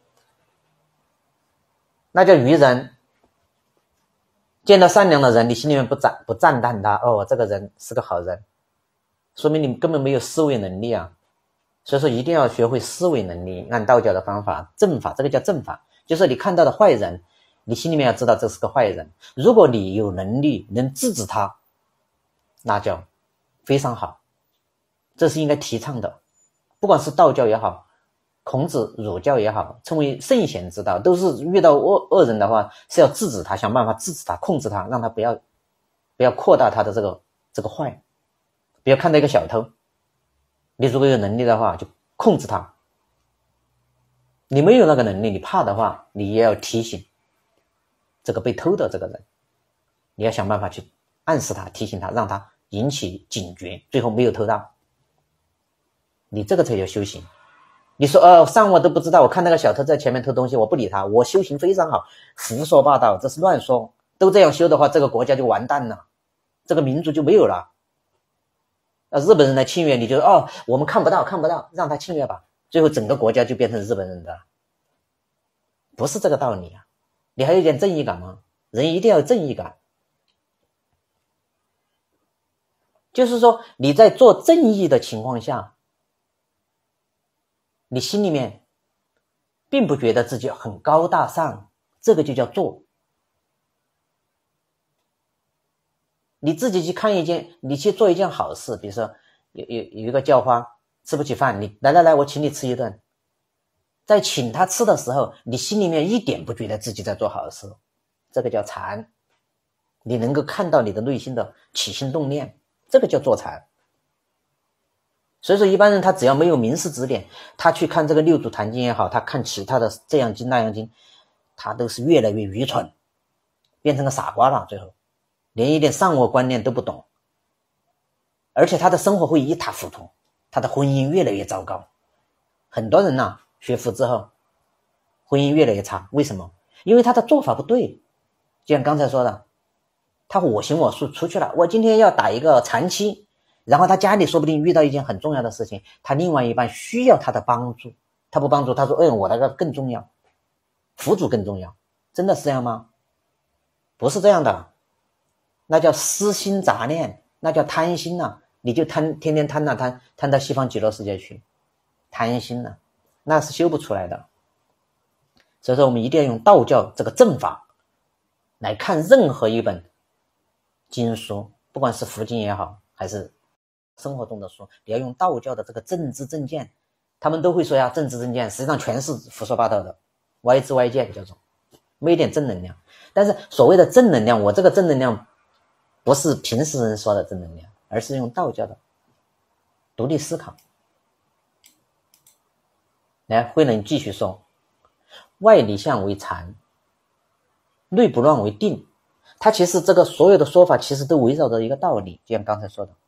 那叫愚人。见到善良的人，你心里面不赞叹他，哦，这个人是个好人，说明你根本没有思维能力啊。所以说一定要学会思维能力，按道教的方法，正法，这个叫正法，就是你看到的坏人，你心里面要知道这是个坏人，如果你有能力能制止他，那叫非常好，这是应该提倡的。不管是道教也好，孔子儒教也好，称为圣贤之道，都是遇到恶人的话是要制止他，想办法制止他，控制他，让他不要扩大他的这个坏。不要看到一个小偷，你如果有能力的话就控制他，你没有那个能力，你怕的话，你也要提醒这个被偷的这个人，你要想办法去暗示他，提醒他，让他引起警觉，最后没有偷到，你这个才叫修行。你说上我都不知道，我看那个小偷在前面偷东西，我不理他，我修行非常好，胡说八道，这是乱说。都这样修的话，这个国家就完蛋了，这个民族就没有了。日本人来侵略，你就我们看不到，让他侵略吧，最后整个国家就变成日本人的，不是这个道理啊！你还有点正义感吗？人一定要有正义感，就是说你在做正义的情况下，你心里面并不觉得自己很高大上，这个就叫做。你自己去看你去做一件好事，比如说有一个叫花吃不起饭，你来我请你吃一顿，在请他吃的时候，你心里面一点不觉得自己在做好事，这个叫禅。你能够看到你的内心的起心动念，这个叫做禅。所以说一般人他只要没有明示指点，他去看这个六祖坛经也好，他看其他的这样经那样经，他都是越来越愚蠢，变成个傻瓜了，最后连一点善恶观念都不懂，而且他的生活会一塌糊涂，他的婚姻越来越糟糕， 很多人呢学佛之后，婚姻越来越差，为什么？因为他的做法不对。就像刚才说的，他我行我素出去了，我今天要打一个禅期，然后他家里说不定遇到一件很重要的事情，他另外一半需要他的帮助，他不帮助，他说我那个更重要，佛祖更重要，真的是这样吗？不是这样的，那叫私心杂念，那叫贪心啊，你就天天贪到西方极乐世界去，贪心啊，那是修不出来的。所以说我们一定要用道教这个正法来看任何一本经书，不管是佛经也好，还是生活中的书，你要用道教的这个正知正见。他们都会说呀，正知正见实际上全是胡说八道的，歪知歪见叫做，没一点正能量。但是所谓的正能量，我这个正能量不是平时人说的正能量，而是用道教的独立思考。来，慧能继续说，外离相为禅，内不乱为定。他其实这个所有的说法其实都围绕着一个道理，就像刚才说的，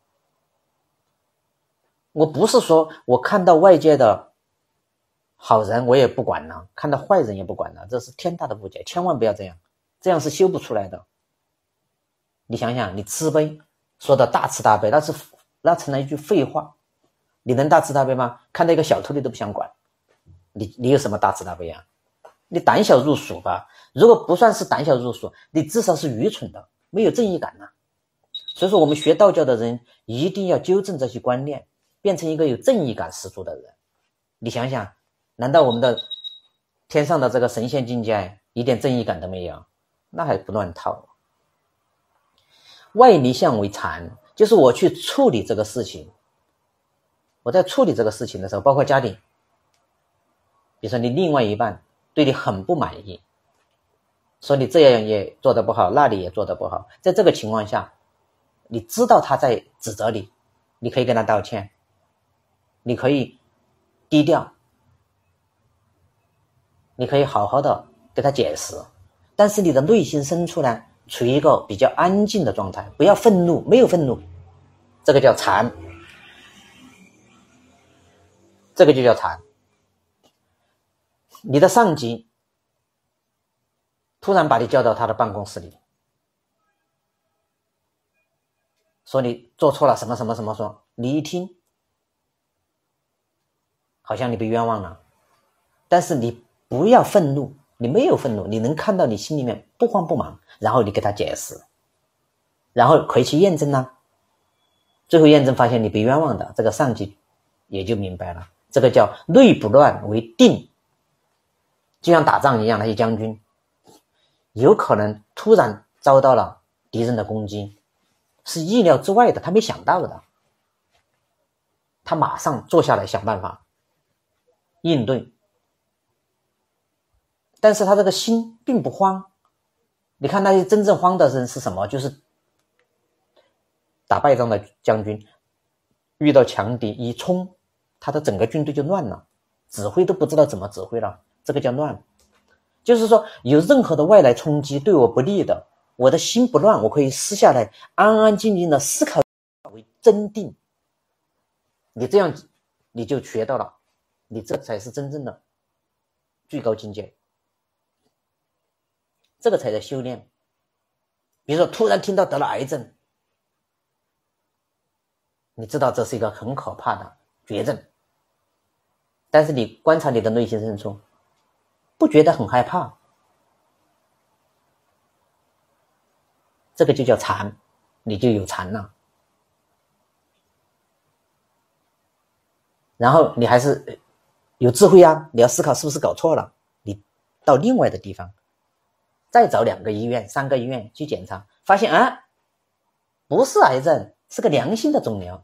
我不是说我看到外界的好人我也不管了，看到坏人也不管了，这是天大的误解，千万不要这样，这样是修不出来的。你想想，你慈悲说的大慈大悲，那成了一句废话。你能大慈大悲吗？看到一个小偷你都不想管，你有什么大慈大悲啊？你胆小如鼠吧，如果不算是胆小如鼠，你至少是愚蠢的，没有正义感啊。所以说我们学道教的人一定要纠正这些观念，变成一个有正义感十足的人。你想想，难道我们的天上的这个神仙境界一点正义感都没有？那还不乱套。外离相为禅，就是我去处理这个事情。我在处理这个事情的时候，包括家里，比如说你另外一半对你很不满意，说你这样也做得不好，那里也做得不好，在这个情况下，你知道他在指责你，你可以跟他道歉，你可以低调，你可以好好的给他解释，但是你的内心深处呢，处于一个比较安静的状态，不要愤怒，没有愤怒，这个叫禅，这个就叫禅。你的上级突然把你叫到他的办公室里，说你做错了什么什么什么，说你一听好像你被冤枉了，但是你不要愤怒，你没有愤怒，你能看到你心里面不慌不忙，然后你给他解释，然后可以去验证啊，最后验证发现你被冤枉的，这个上级也就明白了，这个叫内不乱为定。就像打仗一样，那些将军有可能突然遭到了敌人的攻击，是意料之外的，他没想到的，他马上坐下来想办法应对，但是他这个心并不慌。你看那些真正慌的人是什么？就是打败仗的将军遇到强敌一冲，他的整个军队就乱了，指挥都不知道怎么指挥了，这个叫乱。就是说有任何的外来冲击对我不利的，我的心不乱，我可以私下来安安静静的思考为真定。你这样你就学到了，你这才是真正的最高境界，这个才叫修炼。比如说突然听到得了癌症，你知道这是一个很可怕的绝症，但是你观察你的内心深处，不觉得很害怕，这个就叫禅，你就有禅了。然后你还是有智慧啊，你要思考是不是搞错了，你到另外的地方再找2个医院3个医院去检查，发现不是癌症，是个良性的肿瘤，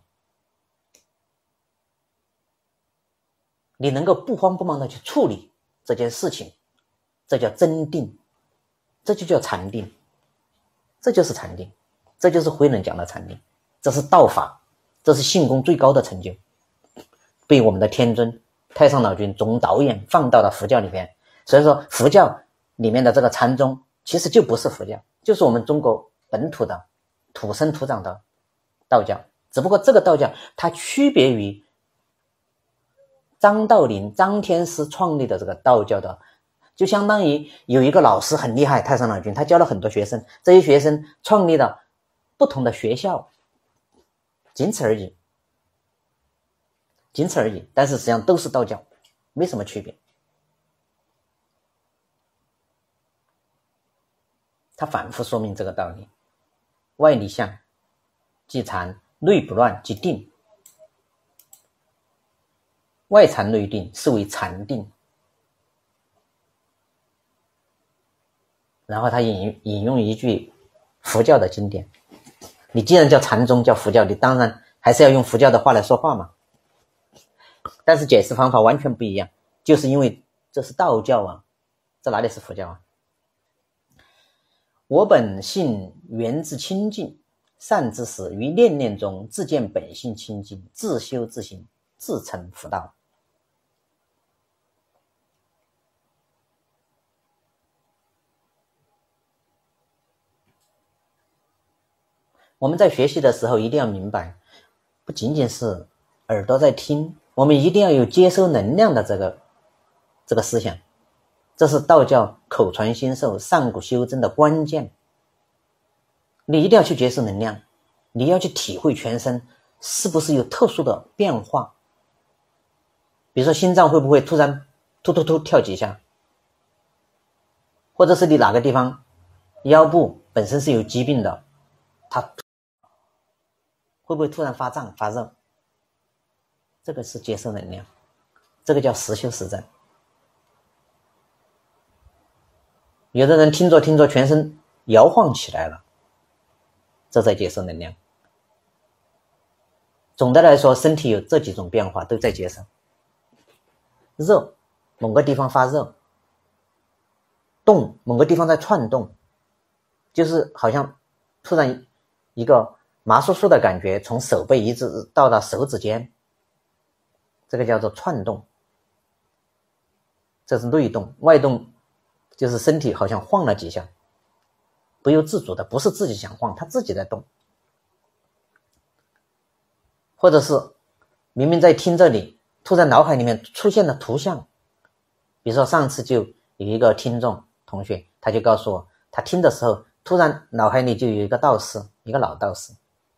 你能够不慌不忙的去处理这件事情，这叫真定，这就叫禅定，这就是禅定，这就是慧能讲的禅定，这是道法，这是性功最高的成就，被我们的天尊太上老君总导演放到了佛教里面。所以说佛教里面的这个禅宗其实就不是佛教，就是我们中国本土的土生土长的道教，只不过这个道教它区别于张道陵、张天师创立的这个道教的，就相当于有一个老师很厉害，太上老君，他教了很多学生，这些学生创立了不同的学校，仅此而已，仅此而已。但是实际上都是道教，没什么区别。他反复说明这个道理：外立相即禅，内不乱即定。外禅内定是为禅定。然后他引用一句佛教的经典：你既然叫禅宗叫佛教，你当然还是要用佛教的话来说话嘛。但是解释方法完全不一样，就是因为这是道教啊，这哪里是佛教啊？我本性源自清净，善知识于念念中自见本性清净，自修自行，自成佛道。我们在学习的时候一定要明白，不仅仅是耳朵在听，我们一定要有接收能量的这个思想，这是道教口传心授、上古修真的关键。你一定要去接受能量，你要去体会全身是不是有特殊的变化，比如说心脏会不会突然突突突跳几下，或者是你哪个地方腰部本身是有疾病的，它会不会突然发胀发热，这个是接受能量，这个叫实修实证。有的人听着听着全身摇晃起来了，这在接受能量。总的来说，身体有这几种变化都在接受。热，某个地方发热；动，某个地方在窜动，就是好像突然一个麻酥酥的感觉从手背一直到了手指尖，这个叫做窜动。这是内动。外动就是身体好像晃了几下，不由自主的，不是自己想晃，它自己在动。或者是明明在听这里，突然脑海里面出现了图像。比如说上次就有一个听众同学，他就告诉我，他听的时候突然脑海里就有一个道士，一个老道士，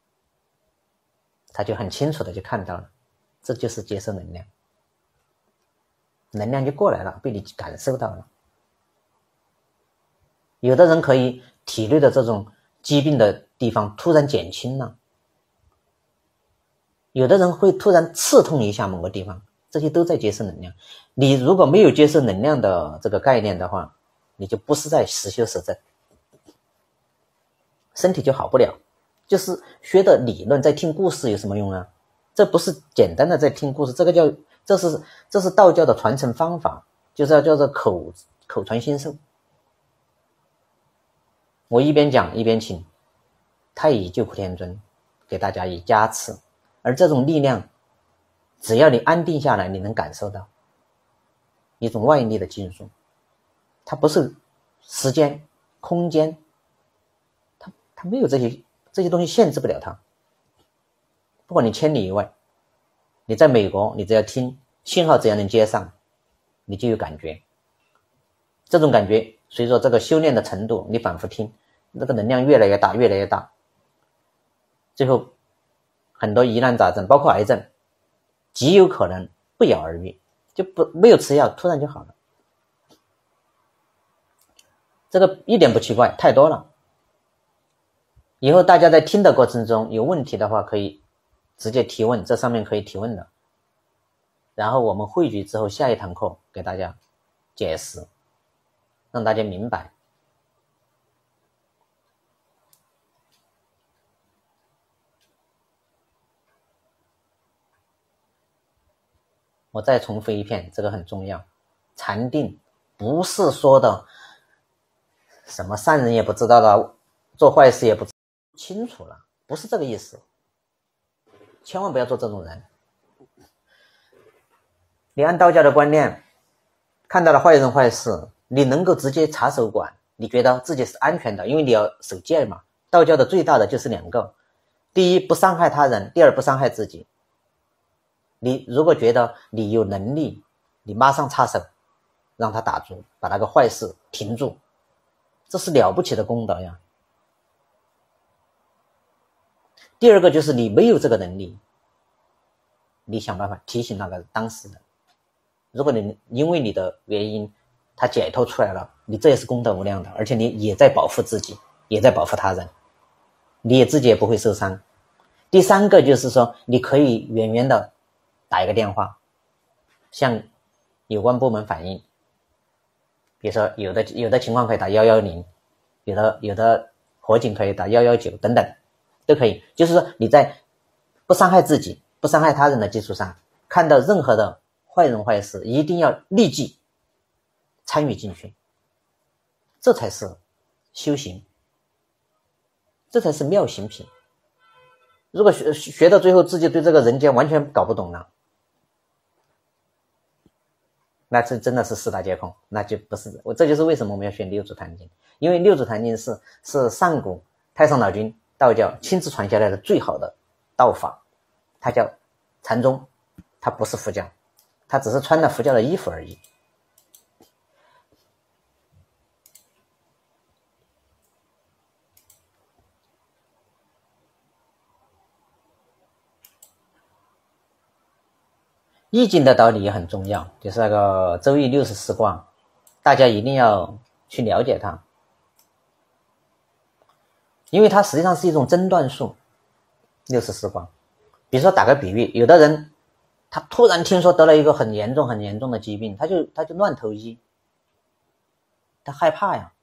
他就很清楚的就看到了，这就是接受能量，能量就过来了，被你感受到了。有的人可以体内的这种疾病的地方突然减轻了，有的人会突然刺痛一下某个地方，这些都在接受能量。你如果没有接受能量的这个概念的话，你就不是在实修实证，身体就好不了。就是学的理论，在听故事有什么用啊？这不是简单的在听故事，这是道教的传承方法，就是要叫做口传心授。我一边讲一边请太乙救苦天尊给大家以加持，而这种力量只要你安定下来，你能感受到一种外力的进入，它不是时间空间，它没有这些东西限制不了它。不管你千里以外，你在美国，你只要听信号，只要能接上，你就有感觉。这种感觉随着这个修炼的程度，你反复听，那个能量越来越大越来越大，最后很多疑难杂症包括癌症极有可能不药而愈，就没有吃药突然就好了。这个一点不奇怪，太多了。以后大家在听的过程中有问题的话，可以直接提问，这上面可以提问的。然后我们汇聚之后，下一堂课给大家解释，让大家明白。我再重复一遍，这个很重要。禅定不是说的什么善人也不知道了，做坏事也不清楚了，不是这个意思。千万不要做这种人。你按道教的观念，看到了坏人坏事，你能够直接插手管，你觉得自己是安全的，因为你要守戒嘛。道教的最大的就是两个，第一不伤害他人，第二不伤害自己。 你如果觉得你有能力，你马上插手，让他打住，把那个坏事停住，这是了不起的功德呀。第二个就是你没有这个能力，你想办法提醒那个当事人。如果你因为你的原因他解脱出来了，你这也是功德无量的，而且你也在保护自己，也在保护他人，你也自己也不会受伤。第三个就是说，你可以远远的打一个电话向有关部门反映，比如说有的情况可以打110，有的火警可以打119等等都可以。就是说你在不伤害自己不伤害他人的基础上，看到任何的坏人坏事一定要立即参与进去，这才是修行，这才是妙行品。如果学到最后自己对这个人间完全搞不懂了，那这真的是四大皆空，那就不是。这就是为什么我们要学六祖坛经，因为六祖坛经是上古太上老君道教亲自传下来的最好的道法，它叫禅宗，它不是佛教，它只是穿了佛教的衣服而已。易经的道理也很重要，就是那个周易64卦，大家一定要去了解它，因为它实际上是一种诊断术。64卦，比如说打个比喻，有的人他突然听说得了一个很严重的疾病，他就乱投医，他害怕呀。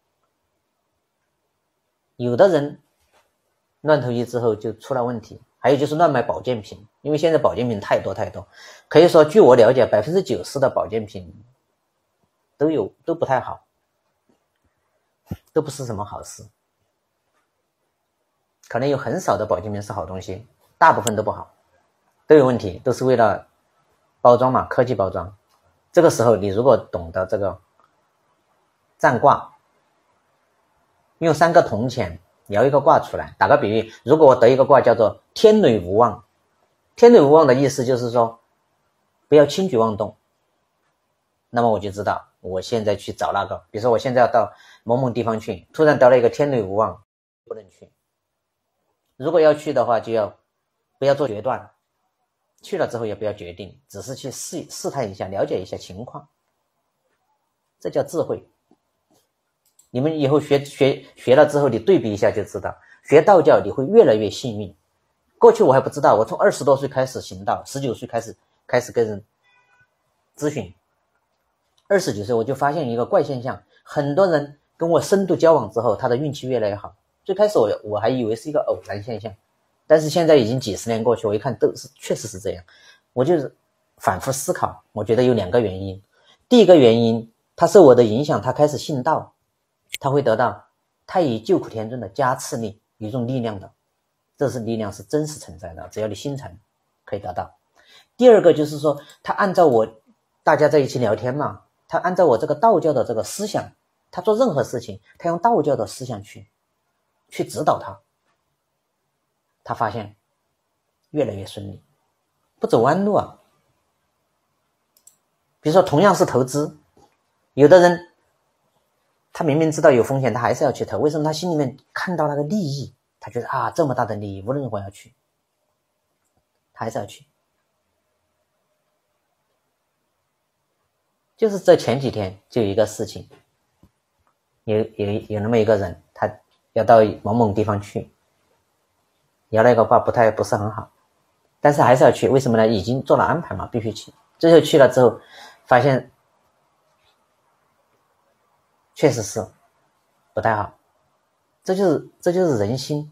有的人乱投医之后就出了问题，还有就是乱买保健品，因为现在保健品太多，可以说据我了解90%的保健品都不太好，都不是什么好事。可能有很少的保健品是好东西，大部分都不好，都有问题，都是为了包装嘛，科技包装。这个时候你如果懂得这个占卦，用3个铜钱摇一个卦出来，打个比喻，如果我得一个卦叫做天雷无妄，天雷无妄的意思就是说不要轻举妄动，那么我就知道我现在去找那个，比如说我现在要到某某地方去，突然得了一个天雷无妄，不能去。如果要去的话，就要不要做决断，去了之后也不要决定，只是去试探一下，了解一下情况，这叫智慧。你们以后学了之后，你对比一下就知道，学道教你会越来越幸运。过去我还不知道，我从20多岁开始行道，19岁开始跟人咨询，29岁我就发现一个怪现象，很多人跟我深度交往之后，他的运气越来越好。最开始我还以为是一个偶然现象，但是现在已经几十年过去，我一看确实是这样。我就是反复思考，我觉得有2个原因。第一个原因，他受我的影响，他开始信道，他会得到太乙救苦天尊的加持力，有一种力量的，这是力量是真实存在的，只要你心诚可以得到。第二个就是说，他按照大家在一起聊天嘛，他按照我这个道教的这个思想，他做任何事情他用道教的思想去指导他发现越来越顺利，不走弯路啊。比如说同样是投资，有的人他明明知道有风险，他还是要去投，为什么？他心里面看到那个利益，他觉得这么大的利益，无论如何要去，他还是要去。就是这前几天就有一个事情，有那么一个人，他要到某某地方去，摇了一个卦不是很好，但是还是要去，为什么呢？已经做了安排嘛，必须去。最后去了之后发现确实是不太好，这就是人心。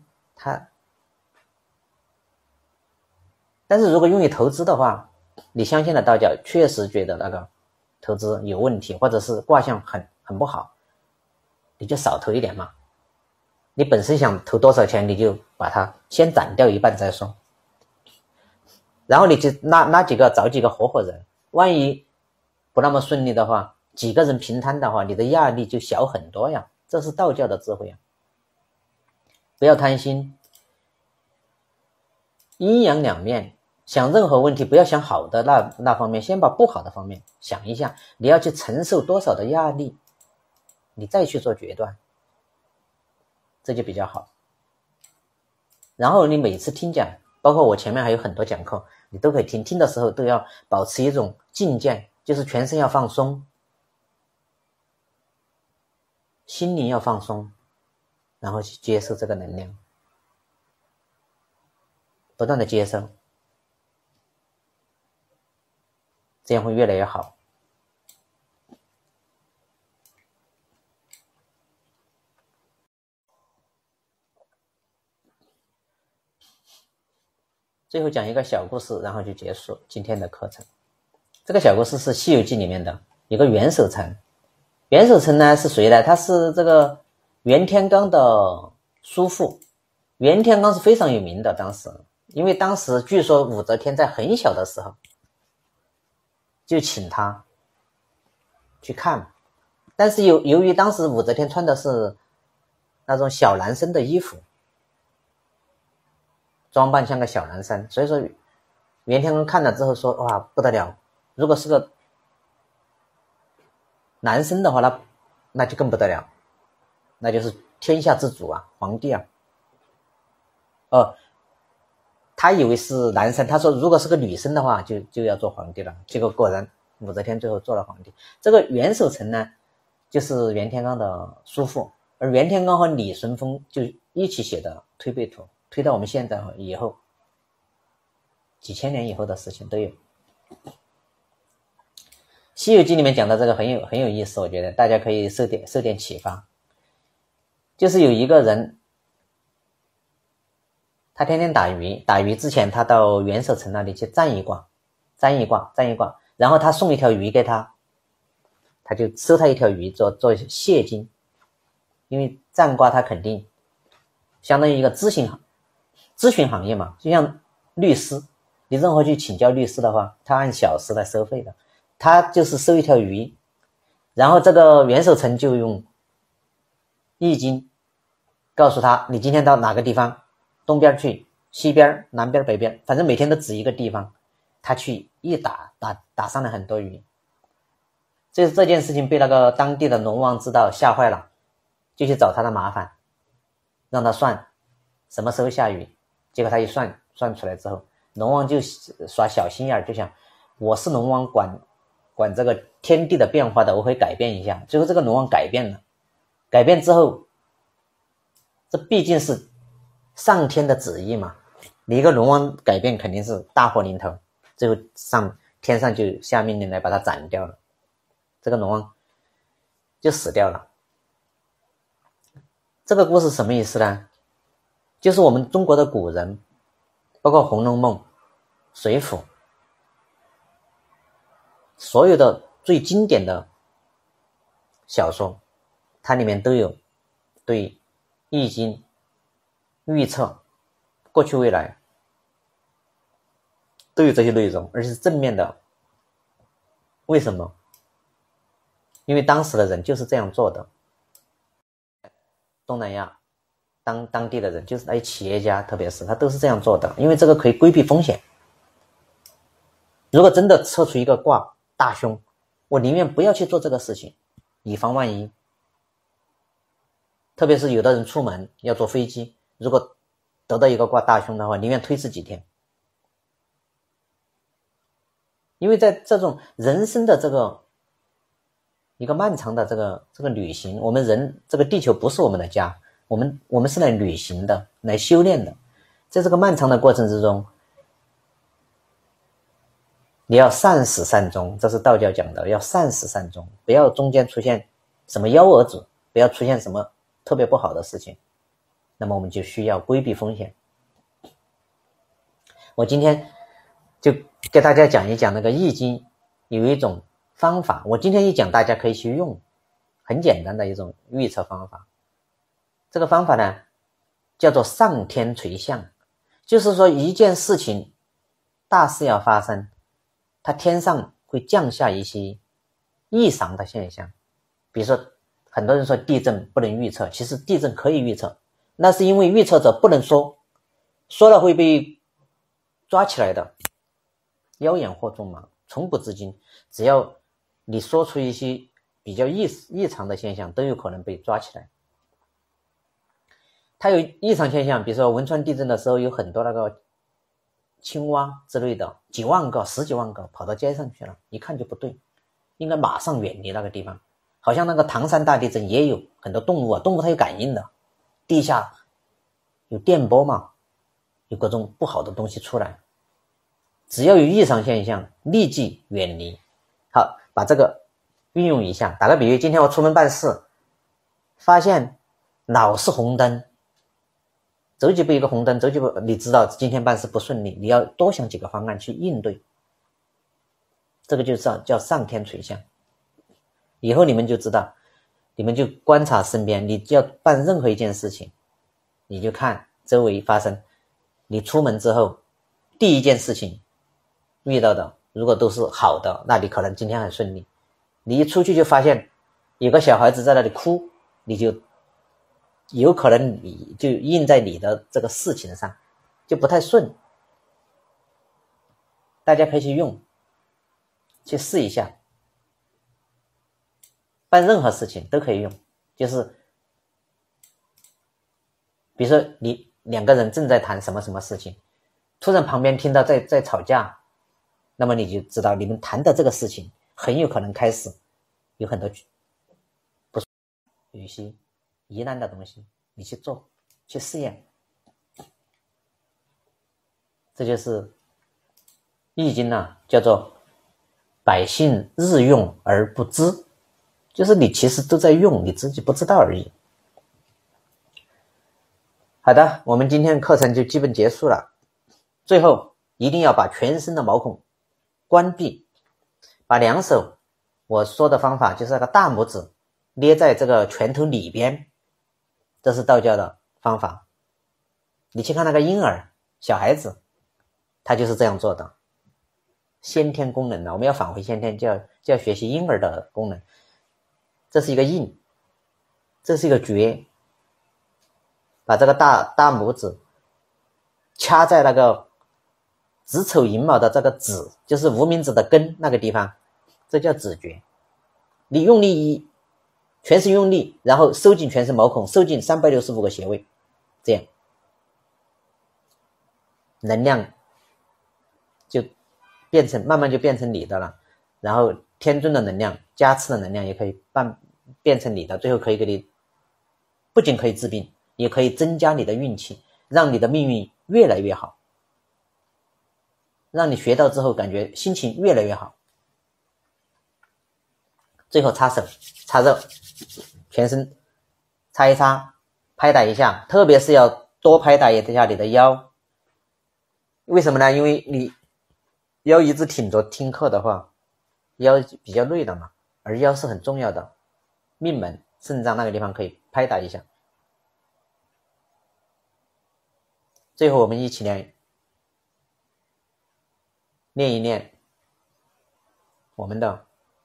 但是如果用于投资的话，你相信了道教，确实觉得那个投资有问题，或者是卦象很不好，你就少投一点嘛。你本身想投多少钱，你就把它先斩掉一半再说，然后你就找几个合伙人，万一不那么顺利的话，几个人平摊的话，你的压力就小很多呀。这是道教的智慧啊。不要贪心，阴阳两面想任何问题不要想好的那方面，先把不好的方面想一下，你要去承受多少的压力，你再去做决断，这就比较好。然后你每次听讲，包括我前面还有很多讲课，你都可以听的时候都要保持一种境界，就是全身要放松，心灵要放松，然后去接受这个能量，不断的接受，这样会越来越好。最后讲一个小故事，然后就结束今天的课程。这个小故事是《西游记》里面的一个袁守诚。袁守诚呢是谁呢？他是这个袁天罡的叔父。袁天罡是非常有名的，当时因为当时据说武则天在很小的时候就请他去看，但是由于当时武则天穿的是那种小男生的衣服，装扮像个小男生，所以说袁天罡看了之后说，哇，不得了，如果是个男生的话，那就更不得了，那就是天下之主啊，皇帝啊。他以为是男生，他说如果是个女生的话就要做皇帝了，结果果然武则天最后做了皇帝。这个袁守诚呢就是袁天罡的叔父，而袁天罡和李淳风就一起写的推背图，推到我们现在以后几千年以后的事情都有。西游记里面讲的这个很有意思，我觉得大家可以受点启发。就是有一个人，他天天打鱼，打鱼之前他到袁守诚那里去占一卦，然后他送一条鱼给他，他就收他一条鱼做谢金。因为占卦他肯定相当于一个咨询行业嘛，就像律师，你任何去请教律师的话，他按小时来收费的，他就是收一条鱼。然后这个袁守诚就用易经告诉他，你今天到哪个地方，东边去，西边，南边，北边，反正每天都指一个地方，他去一打上了很多鱼。这件事情被那个当地的龙王知道，吓坏了，就去找他的麻烦，让他算什么时候下雨。结果他一算出来之后，龙王就耍小心眼，就想我是龙王，管这个天地的变化的，我会改变一下。最后这个龙王改变了，改变之后，这毕竟是上天的旨意嘛，你一个龙王改变肯定是大祸临头，最后天上就下命令来把他斩掉了，这个龙王就死掉了。这个故事什么意思呢？就是我们中国的古人，包括《红楼梦》、水浒，所有的最经典的小说，它里面都有对易经预测过去未来都有这些内容，而且是正面的。为什么？因为当时的人就是这样做的。东南亚当地的人，就是那些企业家，特别是他都是这样做的，因为这个可以规避风险。如果真的测出一个卦大凶，我宁愿不要去做这个事情，以防万一。特别是有的人出门要坐飞机，如果得到一个卦大凶的话，宁愿推迟几天。因为在这种人生的这个一个漫长的这个旅行，我们人这个地球不是我们的家，我们是来旅行的，来修炼的。在这个漫长的过程之中，你要善始善终，这是道教讲的，要善始善终，不要中间出现什么幺蛾子，不要出现什么特别不好的事情，那么我们就需要规避风险。我今天就给大家讲一讲那个易经有一种方法，我今天一讲大家可以去用，很简单的一种预测方法。这个方法呢叫做上天垂象，就是说一件事情大事要发生，它天上会降下一些异常的现象。比如说很多人说地震不能预测，其实地震可以预测，那是因为预测者不能说了会被抓起来的， 妖言惑众嘛，从古至今，只要你说出一些比较异常的现象，都有可能被抓起来。它有异常现象，比如说汶川地震的时候，有很多那个青蛙之类的，几万个、十几万个跑到街上去了，一看就不对，应该马上远离那个地方。好像那个唐山大地震也有很多动物啊，动物它有感应的，地下有电波嘛，有各种不好的东西出来，只要有异常现象，立即远离。好，把这个运用一下。打个比喻，今天我出门办事，发现老是红灯，走几步一个红灯，走几步，你知道今天办事不顺利，你要多想几个方案去应对。这个就叫上天垂象。以后你们就知道，你们就观察身边，你要办任何一件事情，你就看周围发生，你出门之后第一件事情遇到的如果都是好的，那你可能今天很顺利。你一出去就发现有个小孩子在那里哭，你就有可能你就印在你的这个事情上，就不太顺。大家可以去用，去试一下，办任何事情都可以用。就是比如说你两个人正在谈什么什么事情，突然旁边听到在吵架，那么你就知道你们谈的这个事情很有可能开始有很多不有一些疑难的东西，你去做，去试验。这就是易经呢，叫做百姓日用而不知，就是你其实都在用，你自己不知道而已。好的，我们今天的课程就基本结束了。最后一定要把全身的毛孔关闭，把两手，我说的方法就是那个大拇指捏在这个拳头里边，这是道教的方法。你去看那个婴儿小孩子，他就是这样做的，先天功能的，我们要返回先天，就要学习婴儿的功能。这是一个印，这是一个诀，把这个大拇指掐在那个子丑寅卯的这个子，就是无名指的根那个地方，这叫指诀。你用力全身用力，然后收紧全身毛孔，收紧365个穴位，这样能量就慢慢就变成你的了。然后天尊的能量，加持的能量也可以变成你的，最后可以给你不仅可以治病，也可以增加你的运气，让你的命运越来越好，让你学到之后感觉心情越来越好。最后擦手擦肉，全身擦一擦，拍打一下，特别是要多拍打一下你的腰。为什么呢？因为你腰一直挺着听课的话，腰比较累的嘛，而腰是很重要的，命门肾脏那个地方可以拍打一下。最后我们一起来练一练我们的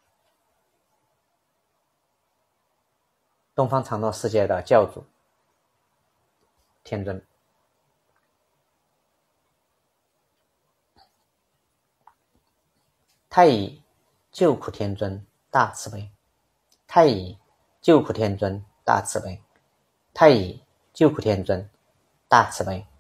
东方长乐世界的教主天尊。太乙救苦天尊大慈悲，太乙救苦天尊大慈悲，太乙救苦天尊大慈悲。